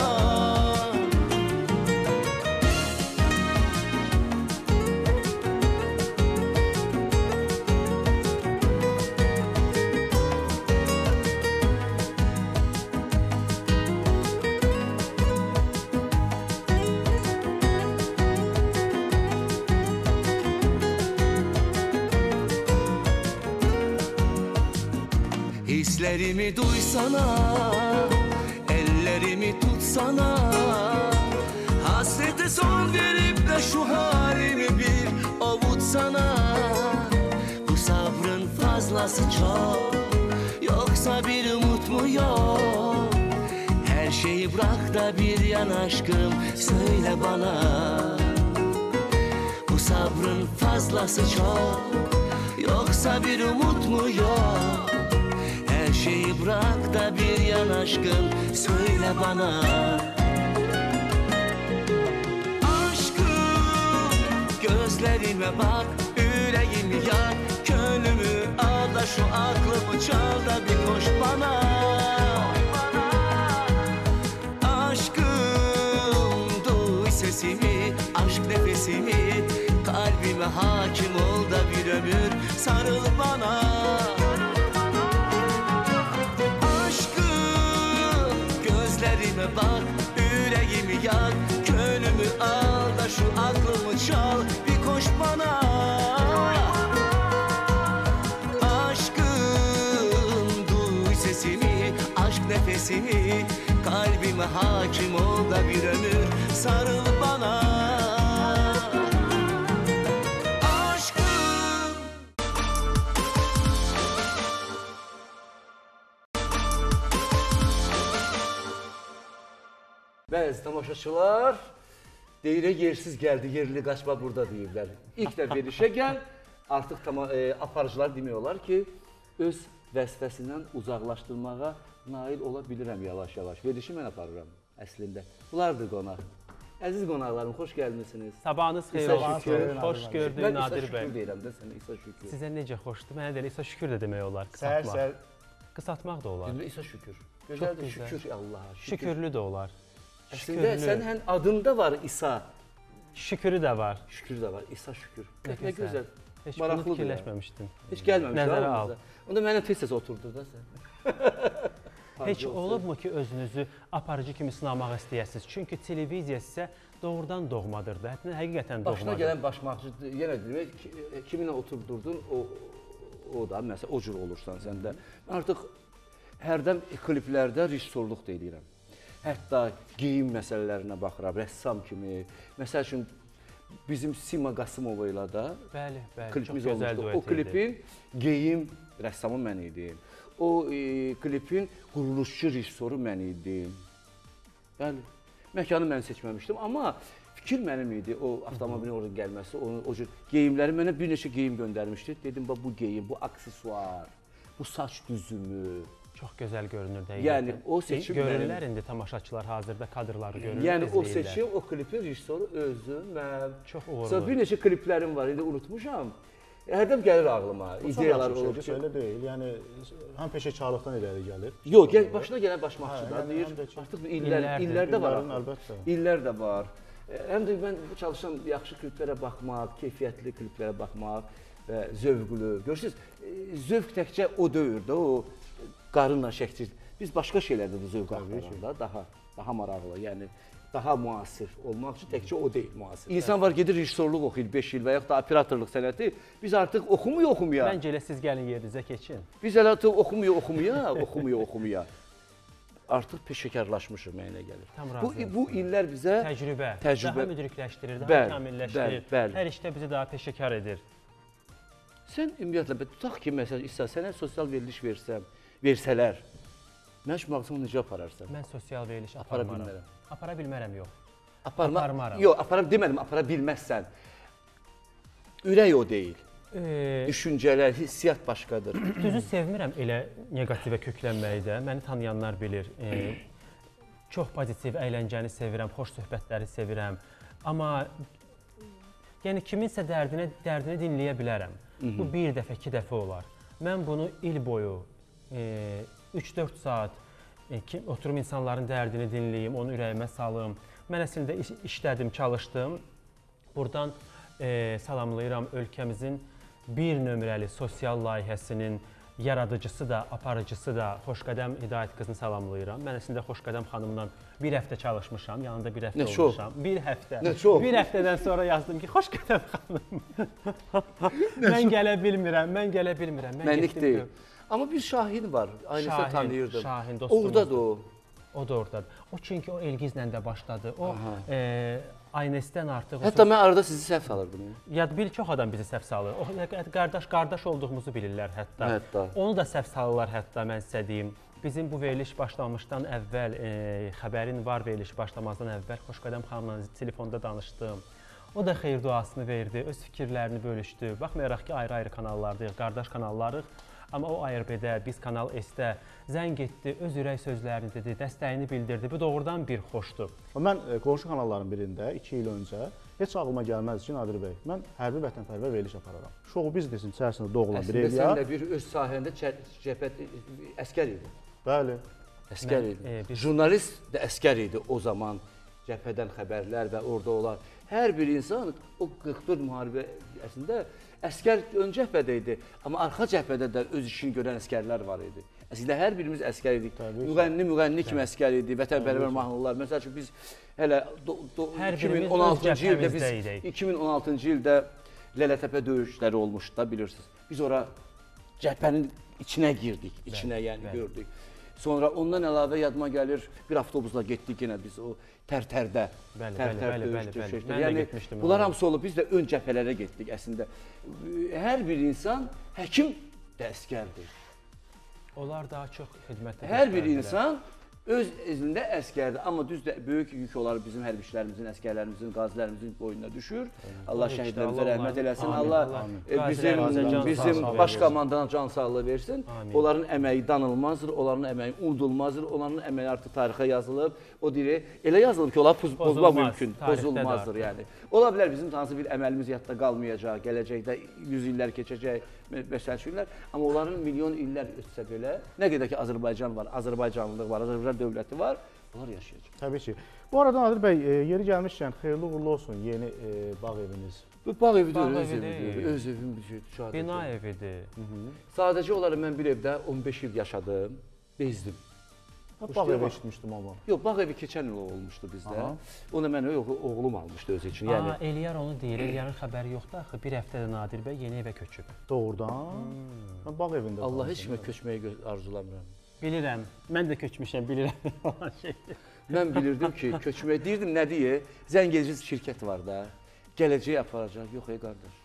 Hislerimi duysana, ellerimi tutsana. Hasrete son verip de şu halimi bir avutsana. Bu sabrın fazlası çok, yoksa bir umut mu yok? Her şeyi bırak da bir yan aşkım söyle bana. Bu sabrın fazlası çok, yoksa bir umut mu yok? Her şeyi bırak da bir yan aşkım söyle bana. Aşkım, gözlerime bak, yüreğimi yak, gönlümü al da şu aklımı çal da bir koş bana. Aşkım, duy sesimi, aşk nefesimi, kalbime hakim ol da bir ömür sarıl bana. Bak, yüreğimi yak, gönlümü al da şu aklımı çal, bir koş bana. Aşkım, duy sesimi, aşk nefesimi, kalbime hakim ol da bir ömür sarıl bana. Aşkım. Bəzi tamaşaçılar deyirək yersiz gəldi, yerli qaçma burada deyirlər. İlk də verilişə gəl, artıq aparıcılar demək olar ki, öz vəzifəsindən uzaqlaşdırmağa nail ola bilirəm yavaş-yavaş. Verilişi mən aparıram əslində. Bunlardır qonaq. Əziz qonaqlarım, xoş gəlmişsiniz. Sabahınız xeyir olsun. Xoş gördük Nadir bəy. Mən İsa Şükür deyirəm də sənə, İsa Şükür. Sizə necə xoşdur? Mənə də elə İsa Şükür də demək olar, Səhər qısaltmaq. Qısaltmaq da olar. İsa Şükür. Gözəldir, şükür Allaha. Şükürlü də olar. Əslində sənin adında var İsa. Şükürü də var. Şükür də var, İsa Şükür. Nə gözəl. Heç bunu fikirləşməmişdim. Heç gəlməmişdi Nəzərə al. Onda mənə tez-tez oturdur da sən. Heç olubmu ki, özünüzü aparıcı kimi sınamaq istəyəsiniz? Çünki televiziya sizə doğrudan doğmadır da, həqiqətən doğmadır. Başına gələn başmaqçı, yenə deyirəm, kiminlə oturdurdun, o da, məsələn, o cür olursan sən də. Mən artıq hərdən kliplərdə rejissorluq da edirəm. Hətta geyim məsələlərinə baxıram, rəssam kimi. Məsəl üçün, bizim Sima Qasımova ilə də klipimiz olmuşdu. O klipin geyim rəssamı mən idim. O klipin quruluşçu rejissoru mən idim. Bəli, məkanı mən seçməmişdim, amma fikir mənim idi. O avtomobilin oraya gəlməsi, o cür geyimləri mənə bir neçə geyim göndərmişdi. Dedim, bu geyim, bu aksesuar, bu saç düzümü. Çox gözəl görünür dəqiqətən. Yəni, o seçim görürlər indi tamaşaçılar hazırda kadrları görürlər, yəni, o seçim, o klipin rejissoru özü, mən. Çox uğurlu. Sonra bir neçə kliplərim var, indi unutmuşam. Hərdən gəlir ağlıma, ideyalar olur. Elə deyil, yəni həm peşəkarlıqdan irəli gəlir. Yox, başına gələn başmaqçılar deyir, artıq illər də var. İllər də var. Həm də mən çalışıram yaxşı kliplərə baxmaq, keyfiyyətli kliplərə baxmaq və zövqlü. Görürsünüz, zövq təkcə o deyir də, o qarınla şəkil. Biz başqa şeylərdə də zövq axtarırıq da, daha maraqlı, yəni daha müasir olmaq üçün təkcə o deyil müasir. İnsan var gedir rejissorluq oxuyur 5 il və yaxud da operatorluq sənəti. Biz artıq oxumuya. Məncə elə siz gəlin yerinizə keçin. Biz elə artıq oxumuya. Artıq peşəkarlaşmışıq mənə gəlir. Bu illər bizə təcrübə daha müdrikləşdirir, daha kamilləşdirir. Hər işdə bizi daha peşəkar edir. Sən ümumiyyətlə, tutaq ki, məsələn, İsa, sənə sosial veriliş versələr, mən şu mağazamı necə apararsan? Mən sosial veriliş aparmaram. Apara bilmərəm, yox. Aparmaram. Yox, demədim, apara bilməzsən. Ürək o deyil. Düşüncələr, hissiyat başqadır. Düzü sevmirəm elə negativə köklənməyi də. Məni tanıyanlar bilir. Çox pozitiv əyləncəni sevirəm, xoş söhbətləri sevirəm. Amma yəni kiminsə dərdini dinləyə bilərəm. Bu bir dəfə, 2 dəfə olar. Mən bunu il boyu 3-4 saat oturum insanların dərdini dinləyim, onu ürəyimə salım. Mən əslində işlədim, çalışdım. Buradan salamlayıram ölkəmizin bir nömrəli sosial layihəsinin yaradıcısı da, aparıcısı da Xoşqədəm Hidayət qızını salamlayıram. Mən əslində Xoşqədəm xanımla bir həftə çalışmışam, yanında bir həftə olmuşam. Bir həftə. Bir həftədən sonra yazdım ki, Xoşqədəm xanım, mən gələ bilmirəm. Mənlik deyil. Amma bir Şahin var, aynısı tanıyırdım. Şahin, dostumuz. Oradadır o. O da oradadır. O çünki o Elgizlə də başladı. O Aynesdən artıq... Hətta mən arada sizi səhv salırdım. Çox adam bizi səhv salır. Qardaş olduğumuzu bilirlər hətta. Onu da səhv salırlar hətta, mən sizə deyim. Bizim bu veriliş başlamışdan əvvəl, xəbərin var veriliş başlamazdan əvvəl Xoşqədəm xanımla telefonda danışdım. O da xeyir duasını verdi, öz fikirlərini bölüşdü. Baxmayaraq ki, ayrı-ayrı kanallardayıq, qardaş kanallarıq. Amma o ARB-də, biz Kanal S-də zəng etdi, öz ürək sözlərini dedi, dəstəyini bildirdi. Bu doğrudan bir xoşdur. Mən qonşu kanalların birində 2 il öncə heç ağlıma gəlməz ki, Nadir bəy, mən hərbi vətənpərvər veriliş apararam. Show biznesin içərisində doğulan bir ev ya. Əslində sən də bir öz sahəndə əskər idi. Bəli. Əskər idi. Jurnalist də əskər idi o zaman. Cəbhədən xəbərlər və orada olan hər bir insan o 44 müharibəsində əskər ön cəbhədə idi, amma arxa cəbhədə də öz işini görən əskərlər var idi. Əslində hər birimiz əskər idik. Müğənni kimi əskər idi, vətənpərvər mahnılar. Məsəl üçün biz hələ 2016-cı ildə Lələtəpə döyüşləri olmuşdu da, bilirsiniz. Biz ora cəbhənin içinə girdik, yəni gördük. Sonra ondan əlavə yadıma gəlir, bir avtobusla getdik yenə biz o Tərtərdə. Yəni, bunlar hamısı olub, biz də ön cəbhələrə getdik əslində. Hər bir insan, həkim də əskərdir. Onlar daha çox xidmətdə. Hər bir insan öz özündə əskərdir, amma düz də böyük yük olar bizim hərbiçilərimizin, əskərlərimizin, qazilərimizin boynuna düşür. Allah şəhidlərimizə rəhmət eləsin. Allah bizim baş komandana can sağlığı versin. Onların əməyi danılmazdır, onların əməyi unudulmazdır, onların əməyi artıq tarixə yazılıb. O diri elə yazılıb ki, onlar pozmaq mümkün, pozulmazdır yəni. Ola bilər bizim hansı bir əməlimiz yadda qalmayacaq, gələcəkdə 100 illər keçəcək, məsəlçilər, amma onların milyon illər ötsə belə, nə qədər ki Azərbaycan var, Azərbaycanlılıq var, Azərbaycan dövləti var, onlar yaşayacaq. Təbii ki. Bu arada Nadir bəy, yeri gəlmişkən xeyirli uğurlu olsun yeni bağ eviniz. Bağ evi deyil, öz evidir. Öz evim bir şey. Bina evidir. Sadəcə olaraq mən bir evdə 15 il yaşadım, bezdim. Bağ evi eşitmişdim amma. Yox, bağ evi keçən il olmuşdu bizdə. Onu mən oğlum almışdı özü üçün. Yəni Eliyar onu deyir, Eliyarın xəbəri yoxdur axı. Bir həftədə Nadir bəy yeni evə köçüb. Doğrudan? Mən bağ evində. Allah heç kimə köçməyi arzulamıram. Bilirəm. Mən də köçmüşəm, bilirəm falan şey. Mən bilirdim ki, köçməyi deyirdim nə deyə? Zəngedici şirkət var da. Gələcəyi aparacaq. Yox ey qardaş.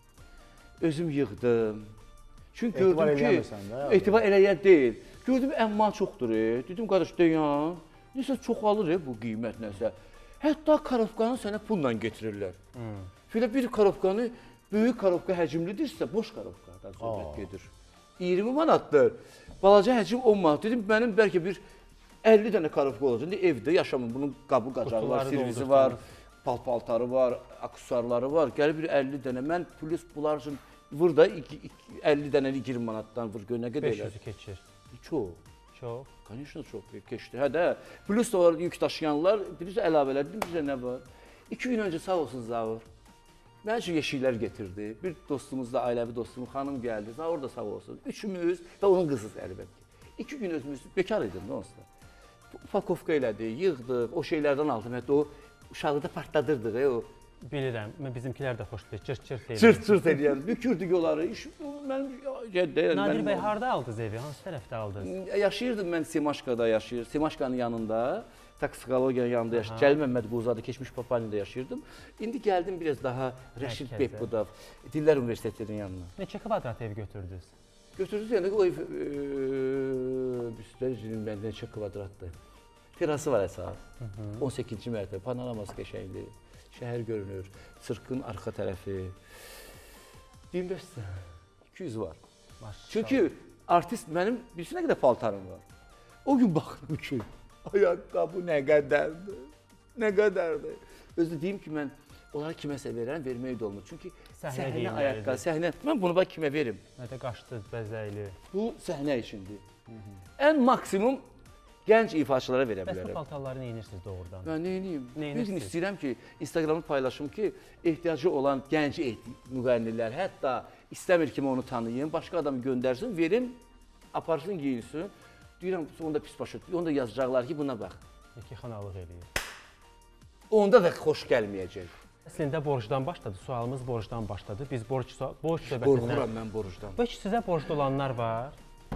Özüm yığdım. Çünki gördüm ki, etibar eləyə deyil. Gördüm əmma çoxdur. Dedim qardaş dayan. Nəsə çoxalır bu qiymət nəsə. Hətta karovkanı sənə pulla getirirlər. Belə bir karovkanı böyük karovka həcmlidirsə, boş karovkadan söhbət gedir. 20 manatdır. Balaca həcm 10 manat. Dedim mənim bəlkə bir 50 dənə karovka olacaq. Evdə yaşamım. Bunun qabı qacağı var, servisi var, paltarı var, aksesuarları var. Gəlir bir 50 dənə. Mən plus bunlar üçün vur da 50 dənə 20 manatdan vur. Gör nə qədər elə. 500-ü keçir. Çox. Çox. Конечно, çox keçdi. Hə də, plus da var yük daşıyanlar, birisi əlavələr, bizə nə var? 2 gün öncə sağ olsun Zavur. Mən üçün yeşiklər getirdi. Bir dostumuz da, ailəvi dostum, xanım gəldi. Zavur da sağ olsun. Üçümüz və onun qızı əlbəttə. 2 gün özümüz bekar idim də onsuz da. Ufakovka elədik, yığdıq, o şeylərdən aldım. Hətta o uşağı da partladırdıq o. Bilirəm, bizimkilər də xoşlayır, çırt-çırt eləyir. Çırt-çırt eləyər, bükürdük onları. Nadir bəy, harada aldınız evi, hansı tərəfdə aldınız? Yaşayırdım mən Simaşkada yaşayır. Simaşkanın yanında, toksikologiyanın yanında yaşayırdım. Cəlil Məmməd Quzada, keçmiş Papaniyada yaşayırdım. İndi gəldim biraz daha Rəşid Bekbudov, Dillər Universitetinin yanına. Neçə kvadrat ev götürdünüz? Götürdük, yəni o ev, mən neçə kvadratdır. Terası var əsas, 18-ci mərtəbə, panoraması qəşəngdir. Şəhər görünür, sırkın arxa tərəfi. 25 200 var. Çünki artist mənim bilsin nə qədər paltarım var. O gün baxdım ki, ayaqqabı nə qədərdir, nə qədərdir. Özü deyim ki, mən onlara kiməsə verərəm, vermək də olmur. Çünki səhnə ayaqqabı, səhnə, mən bunu bax kimə verim? Nə də qaşdı, bəzəkli. Bu səhnə içindir. Ən maksimum gənc ifaçılara verə bilərəm. Bəs bu paltarları neyinirsiniz doğrudan? Mən neyniyim? Bir gün istəyirəm ki, Instagramı paylaşım ki, ehtiyacı olan gənc müğənnilər, hətta istəmir kimi onu tanıyım, başqa adamı göndərsin, verim, aparsın, giyinsin. Deyirəm, onda pis başa, onda yazacaqlar ki, buna bax. Yekixanalıq eləyir. Onda da xoş gəlməyəcək. Əslində borcdan başladı, sualımız borcdan başladı. Biz borc söhbətindən... Qorxuram mən borcdan. Bəs sizə borclu olanlar var?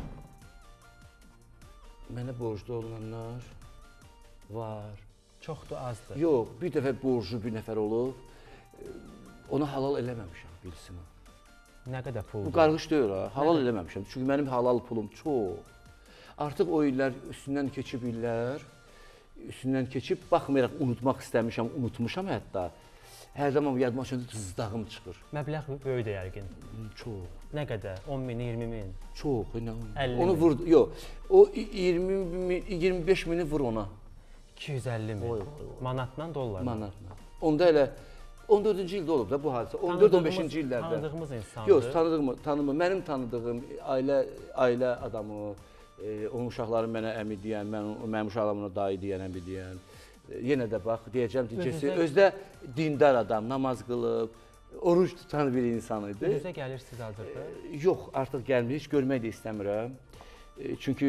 Mənə borclu olanlar var. Çoxdur, azdır. Yox, bir dəfə borclu bir nəfər olub, ona halal eləməmişəm, bilsin o. Nə qədər puldur? Bu qarğış deyil ha, halal eləməmişəm. Çünki mənim halal pulum çox. Artıq o illər üstündən keçib illər, üstündən keçib, baxmayaraq unutmaq istəmişəm, unutmuşam hətta. Hər zaman yadıma düşəndə cızdağım çıxır. Məbləğ böyükdür yəqin. Çox. Nə qədər? 10 min, 20 min? Çox, 50 onu vur, yox. O 25 mini vur ona. 250 min. Manatla, dollarla? Manatla. Onda elə 14-cü ildə olub da bu hadisə. 14-15-ci illərdə. Tanıdığımız insandır. Yox, tanımır. Mənim tanıdığım ailə adamı, onun uşaqları mənə əmi deyən, mənim uşaqlarım ona dayı deyən, əmi deyən. Yenə də bax, deyəcəm ki, özdə dindar adam, namaz qılıb, oruç tutan bir insan idi. Üzə gəlirsiniz hazırda? Yox, artıq gəlmir, heç görmək də istəmirəm. Çünki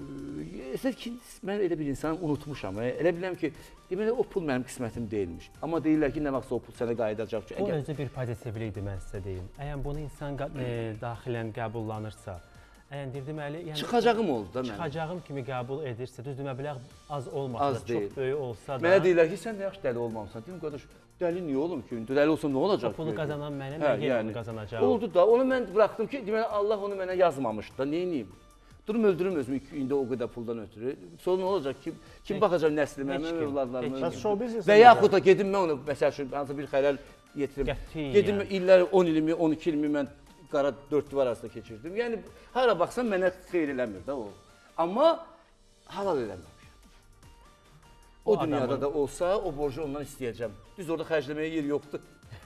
mən elə bir insanı unutmuşam. Elə biləm ki, deməli o pul mənim qismətim deyilmiş. Amma deyirlər ki, nə vaxtsa o pul sənə qayıdacaq. Bu özü bir pozitivlikdir, mən sizə deyim. Əgər bunu insan daxilən qəbullanırsa, deməli, yəni çıxacağım oldu da mənim. Çıxacağım kimi qəbul edirsə, düzdür, məbləğ az olmasa da, çox böyük olsa da. Mənə deyirlər ki, sən nə yaxşı dəli olmamısan. Deyim, qardaş, dəli niyə olum ki? Dəli olsam nə olacaq? Pulu qazanan mənə, mən yenə onu qazanacağım. Oldu da, onu mən buraxdım ki, deməli, Allah onu mənə yazmamışdı da, neyiniyim? Durum öldürüm özümü indi o qədər puldan ötürü. Sonra nə olacaq ki, kim baxacaq nəslimə, mən övladlarıma? Və yaxud da gedim mən onu, məsəl üçün, hansı bir xələl yetirim. Gedim illər 10 ilimi, 12 ilimi mən qara 4 divar arasında keçirdim. Yəni, hara baxsam mənə xeyr eləmir də o. Amma halal eləməmişəm. O dünyada da olsa, o borcu ondan istəyəcəm. Düz orada xərcləməyə yer yoxdur.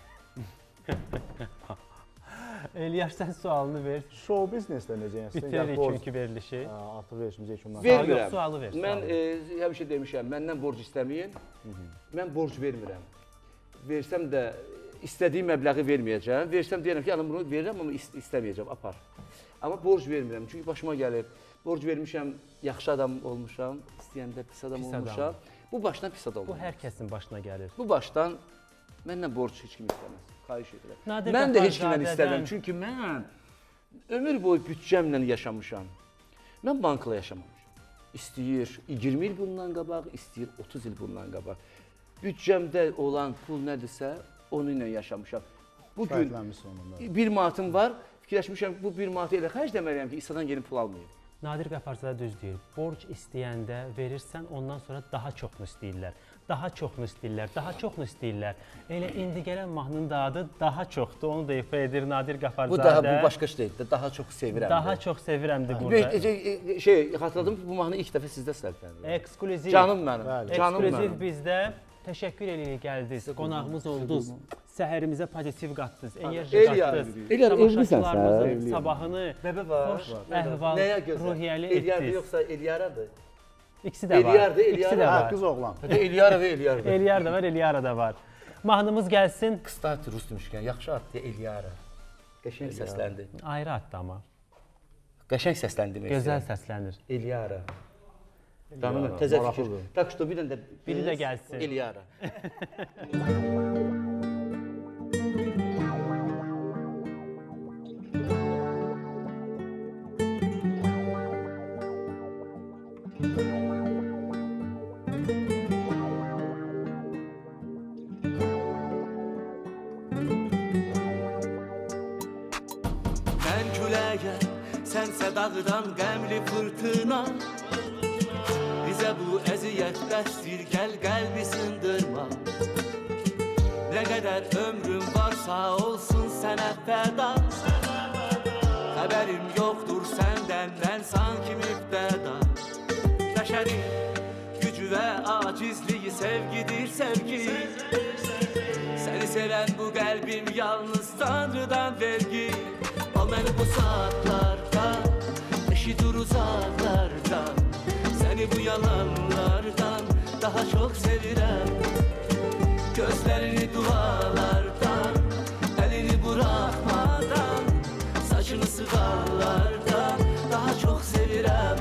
Eliyar, sən sualını ver. Show biznesdə necə? Bitiririk çünki verilişi. Artıq verilişimiz yekunlar. Vermirəm. Sualı ver. Mən həmişə demişəm, məndən borc istəməyin. Mən borc vermirəm. Versəm də istədiyim məbləği verməyəcəm. Versəm deyirəm ki, bunu verirəm, amma istəməyəcəm, apar. Amma borc vermirəm, çünki başıma gəlir. Borc vermişəm, yaxşı adam olmuşam, istəyəndə pis adam olmuşam. Bu başdan pis adam olmuşam. Bu hər kəsin başına gəlir. Bu başdan məndən borc heç kim istəməz. Xahiş edirəm. Mən də heç kimdən istəmirəm, çünki mən ömür boyu bütcəmlə yaşamışam. Mən bankla yaşamamışam. İstəyir 20 il bundan qabaq, istəyir 30 il bundan qabaq. Bütcəmdə olan pul nədirsə, onu ilə yaşamışam. Bugün bir manatım var, fikirləşmişəm bu bir manatı elə xərcləməliyəm ki, İsa'dan gelib pul almayayım. Nadir Qəfarzadə düz deyir. Borc istəyəndə verirsən, ondan sonra daha çoxunu istəyirlər. Daha çoxunu istəyirlər, daha çoxunu istəyirlər. Elə indi gələn mahnının da adı daha çoxdur. Onu da ifa edir Nadir Qəfarzadə. Bu başqa şeydir. Daha çox sevirəm. Daha çox sevirəmdir burada. Xatırladım ki, bu mahnı ilk dəfə sizdə səsləndirildi. Eksklüziv. Canım mənim. Eksklüziv bizdə. Təşəkkür edirik gəldiniz, qonağımız oldunuz, səhərimizə pozitiv qatdınız, enerji qatdınız, tamaşaçılarımızın sabahını xoş əhval, ruhiyyəli etdiniz. Eliyardır yoxsa Eliyaradır? İkisi də var. İkisi də var. Qız oğlan. Eliyara və Eliyara. Eliyar da var, Eliyara da var. Mahnımız gəlsin. Qıstati Rus demişkən, yaxşı addır Eliyara. Qəşəng səsləndi. Ayrı addır amma. Qəşəng səsləndi. Gözəl səslənir. Eliyara. Canım, təzə fikir. Tak что bir də biri də gəlsin. Eliyara. Mən küləyəm, sənsə dağdan qəmli fırtına. Bizə bu əziyyət bəsdir, gəl qəlbi sındırma. Nə qədər ömrüm varsa olsun sənə fəda. Xəbərim yoxdur səndən, mən sanki mübtəda. Bəşərin gücü və acizliyi sevgidir sevgi. Səni sevən bu qəlbim yalnız Tanrıdan vergi. O məni bu saatlarda eşidir uzaqlardan. Səni bu yalanlardan daha çox sevirəm. Gözlərini dualardan, əlini buraxmadan, saçını sığallardan daha çox sevirəm.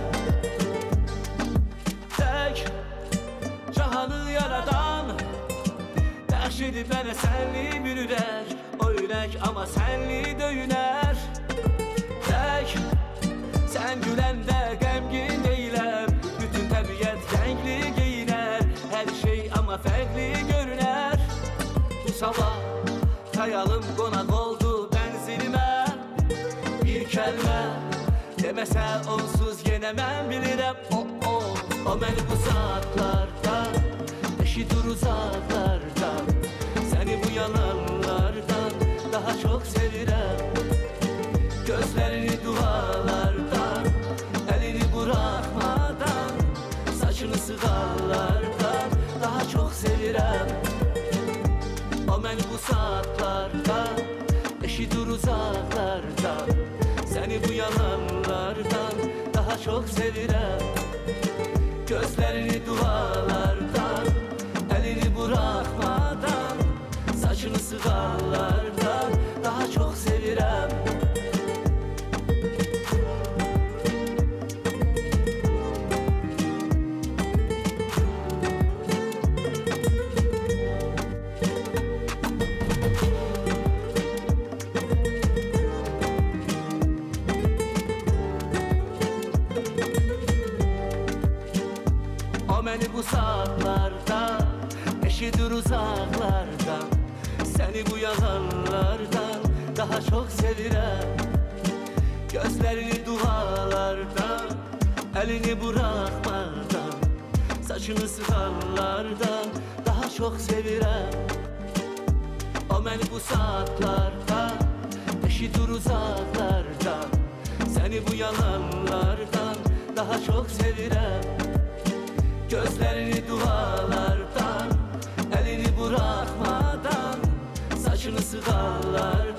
Tək cahanı yaradan bəxş edib mənə sənli bir ürək. O ürək amma sənli döyünər. Tək sən güləndə qəmgin deyiləm. Bütün təbiət rəngli geyinər. Hər şey amma fərqli görünər. Bu sabah xəyalım qonaq oldu bənzinimə. Bir kəlmə deməsə onsuz yenə mən bilirəm. O məni bu saatlarda eşidir uzaqlardan. Səni bu yalanlardan daha çox sevirəm. Gözlərini dualardan, əlini buraxmadan, saçını sığallardan daha çox sevirəm. O məni bu saatlarda eşidir uzaqlardan. Səni bu yalanlardan daha çox sevirəm. Gözlərini dualardan, əlini buraxmadan, saçını sığallardan daha çox sevirəm. O məni bu saatlarda eşidir uzaqlardan. Səni bu yalanlardan daha çox sevirəm. Gözlərini dualardan, elini bırakmadan, saçını sıkanlardan daha çok sevirəm. O məni bu saatlarda eşidir uzaklardan, seni bu yalanlardan daha çok sevirəm. Gözlerini dualardan, elini bırakmadan, saçını sıkanlardan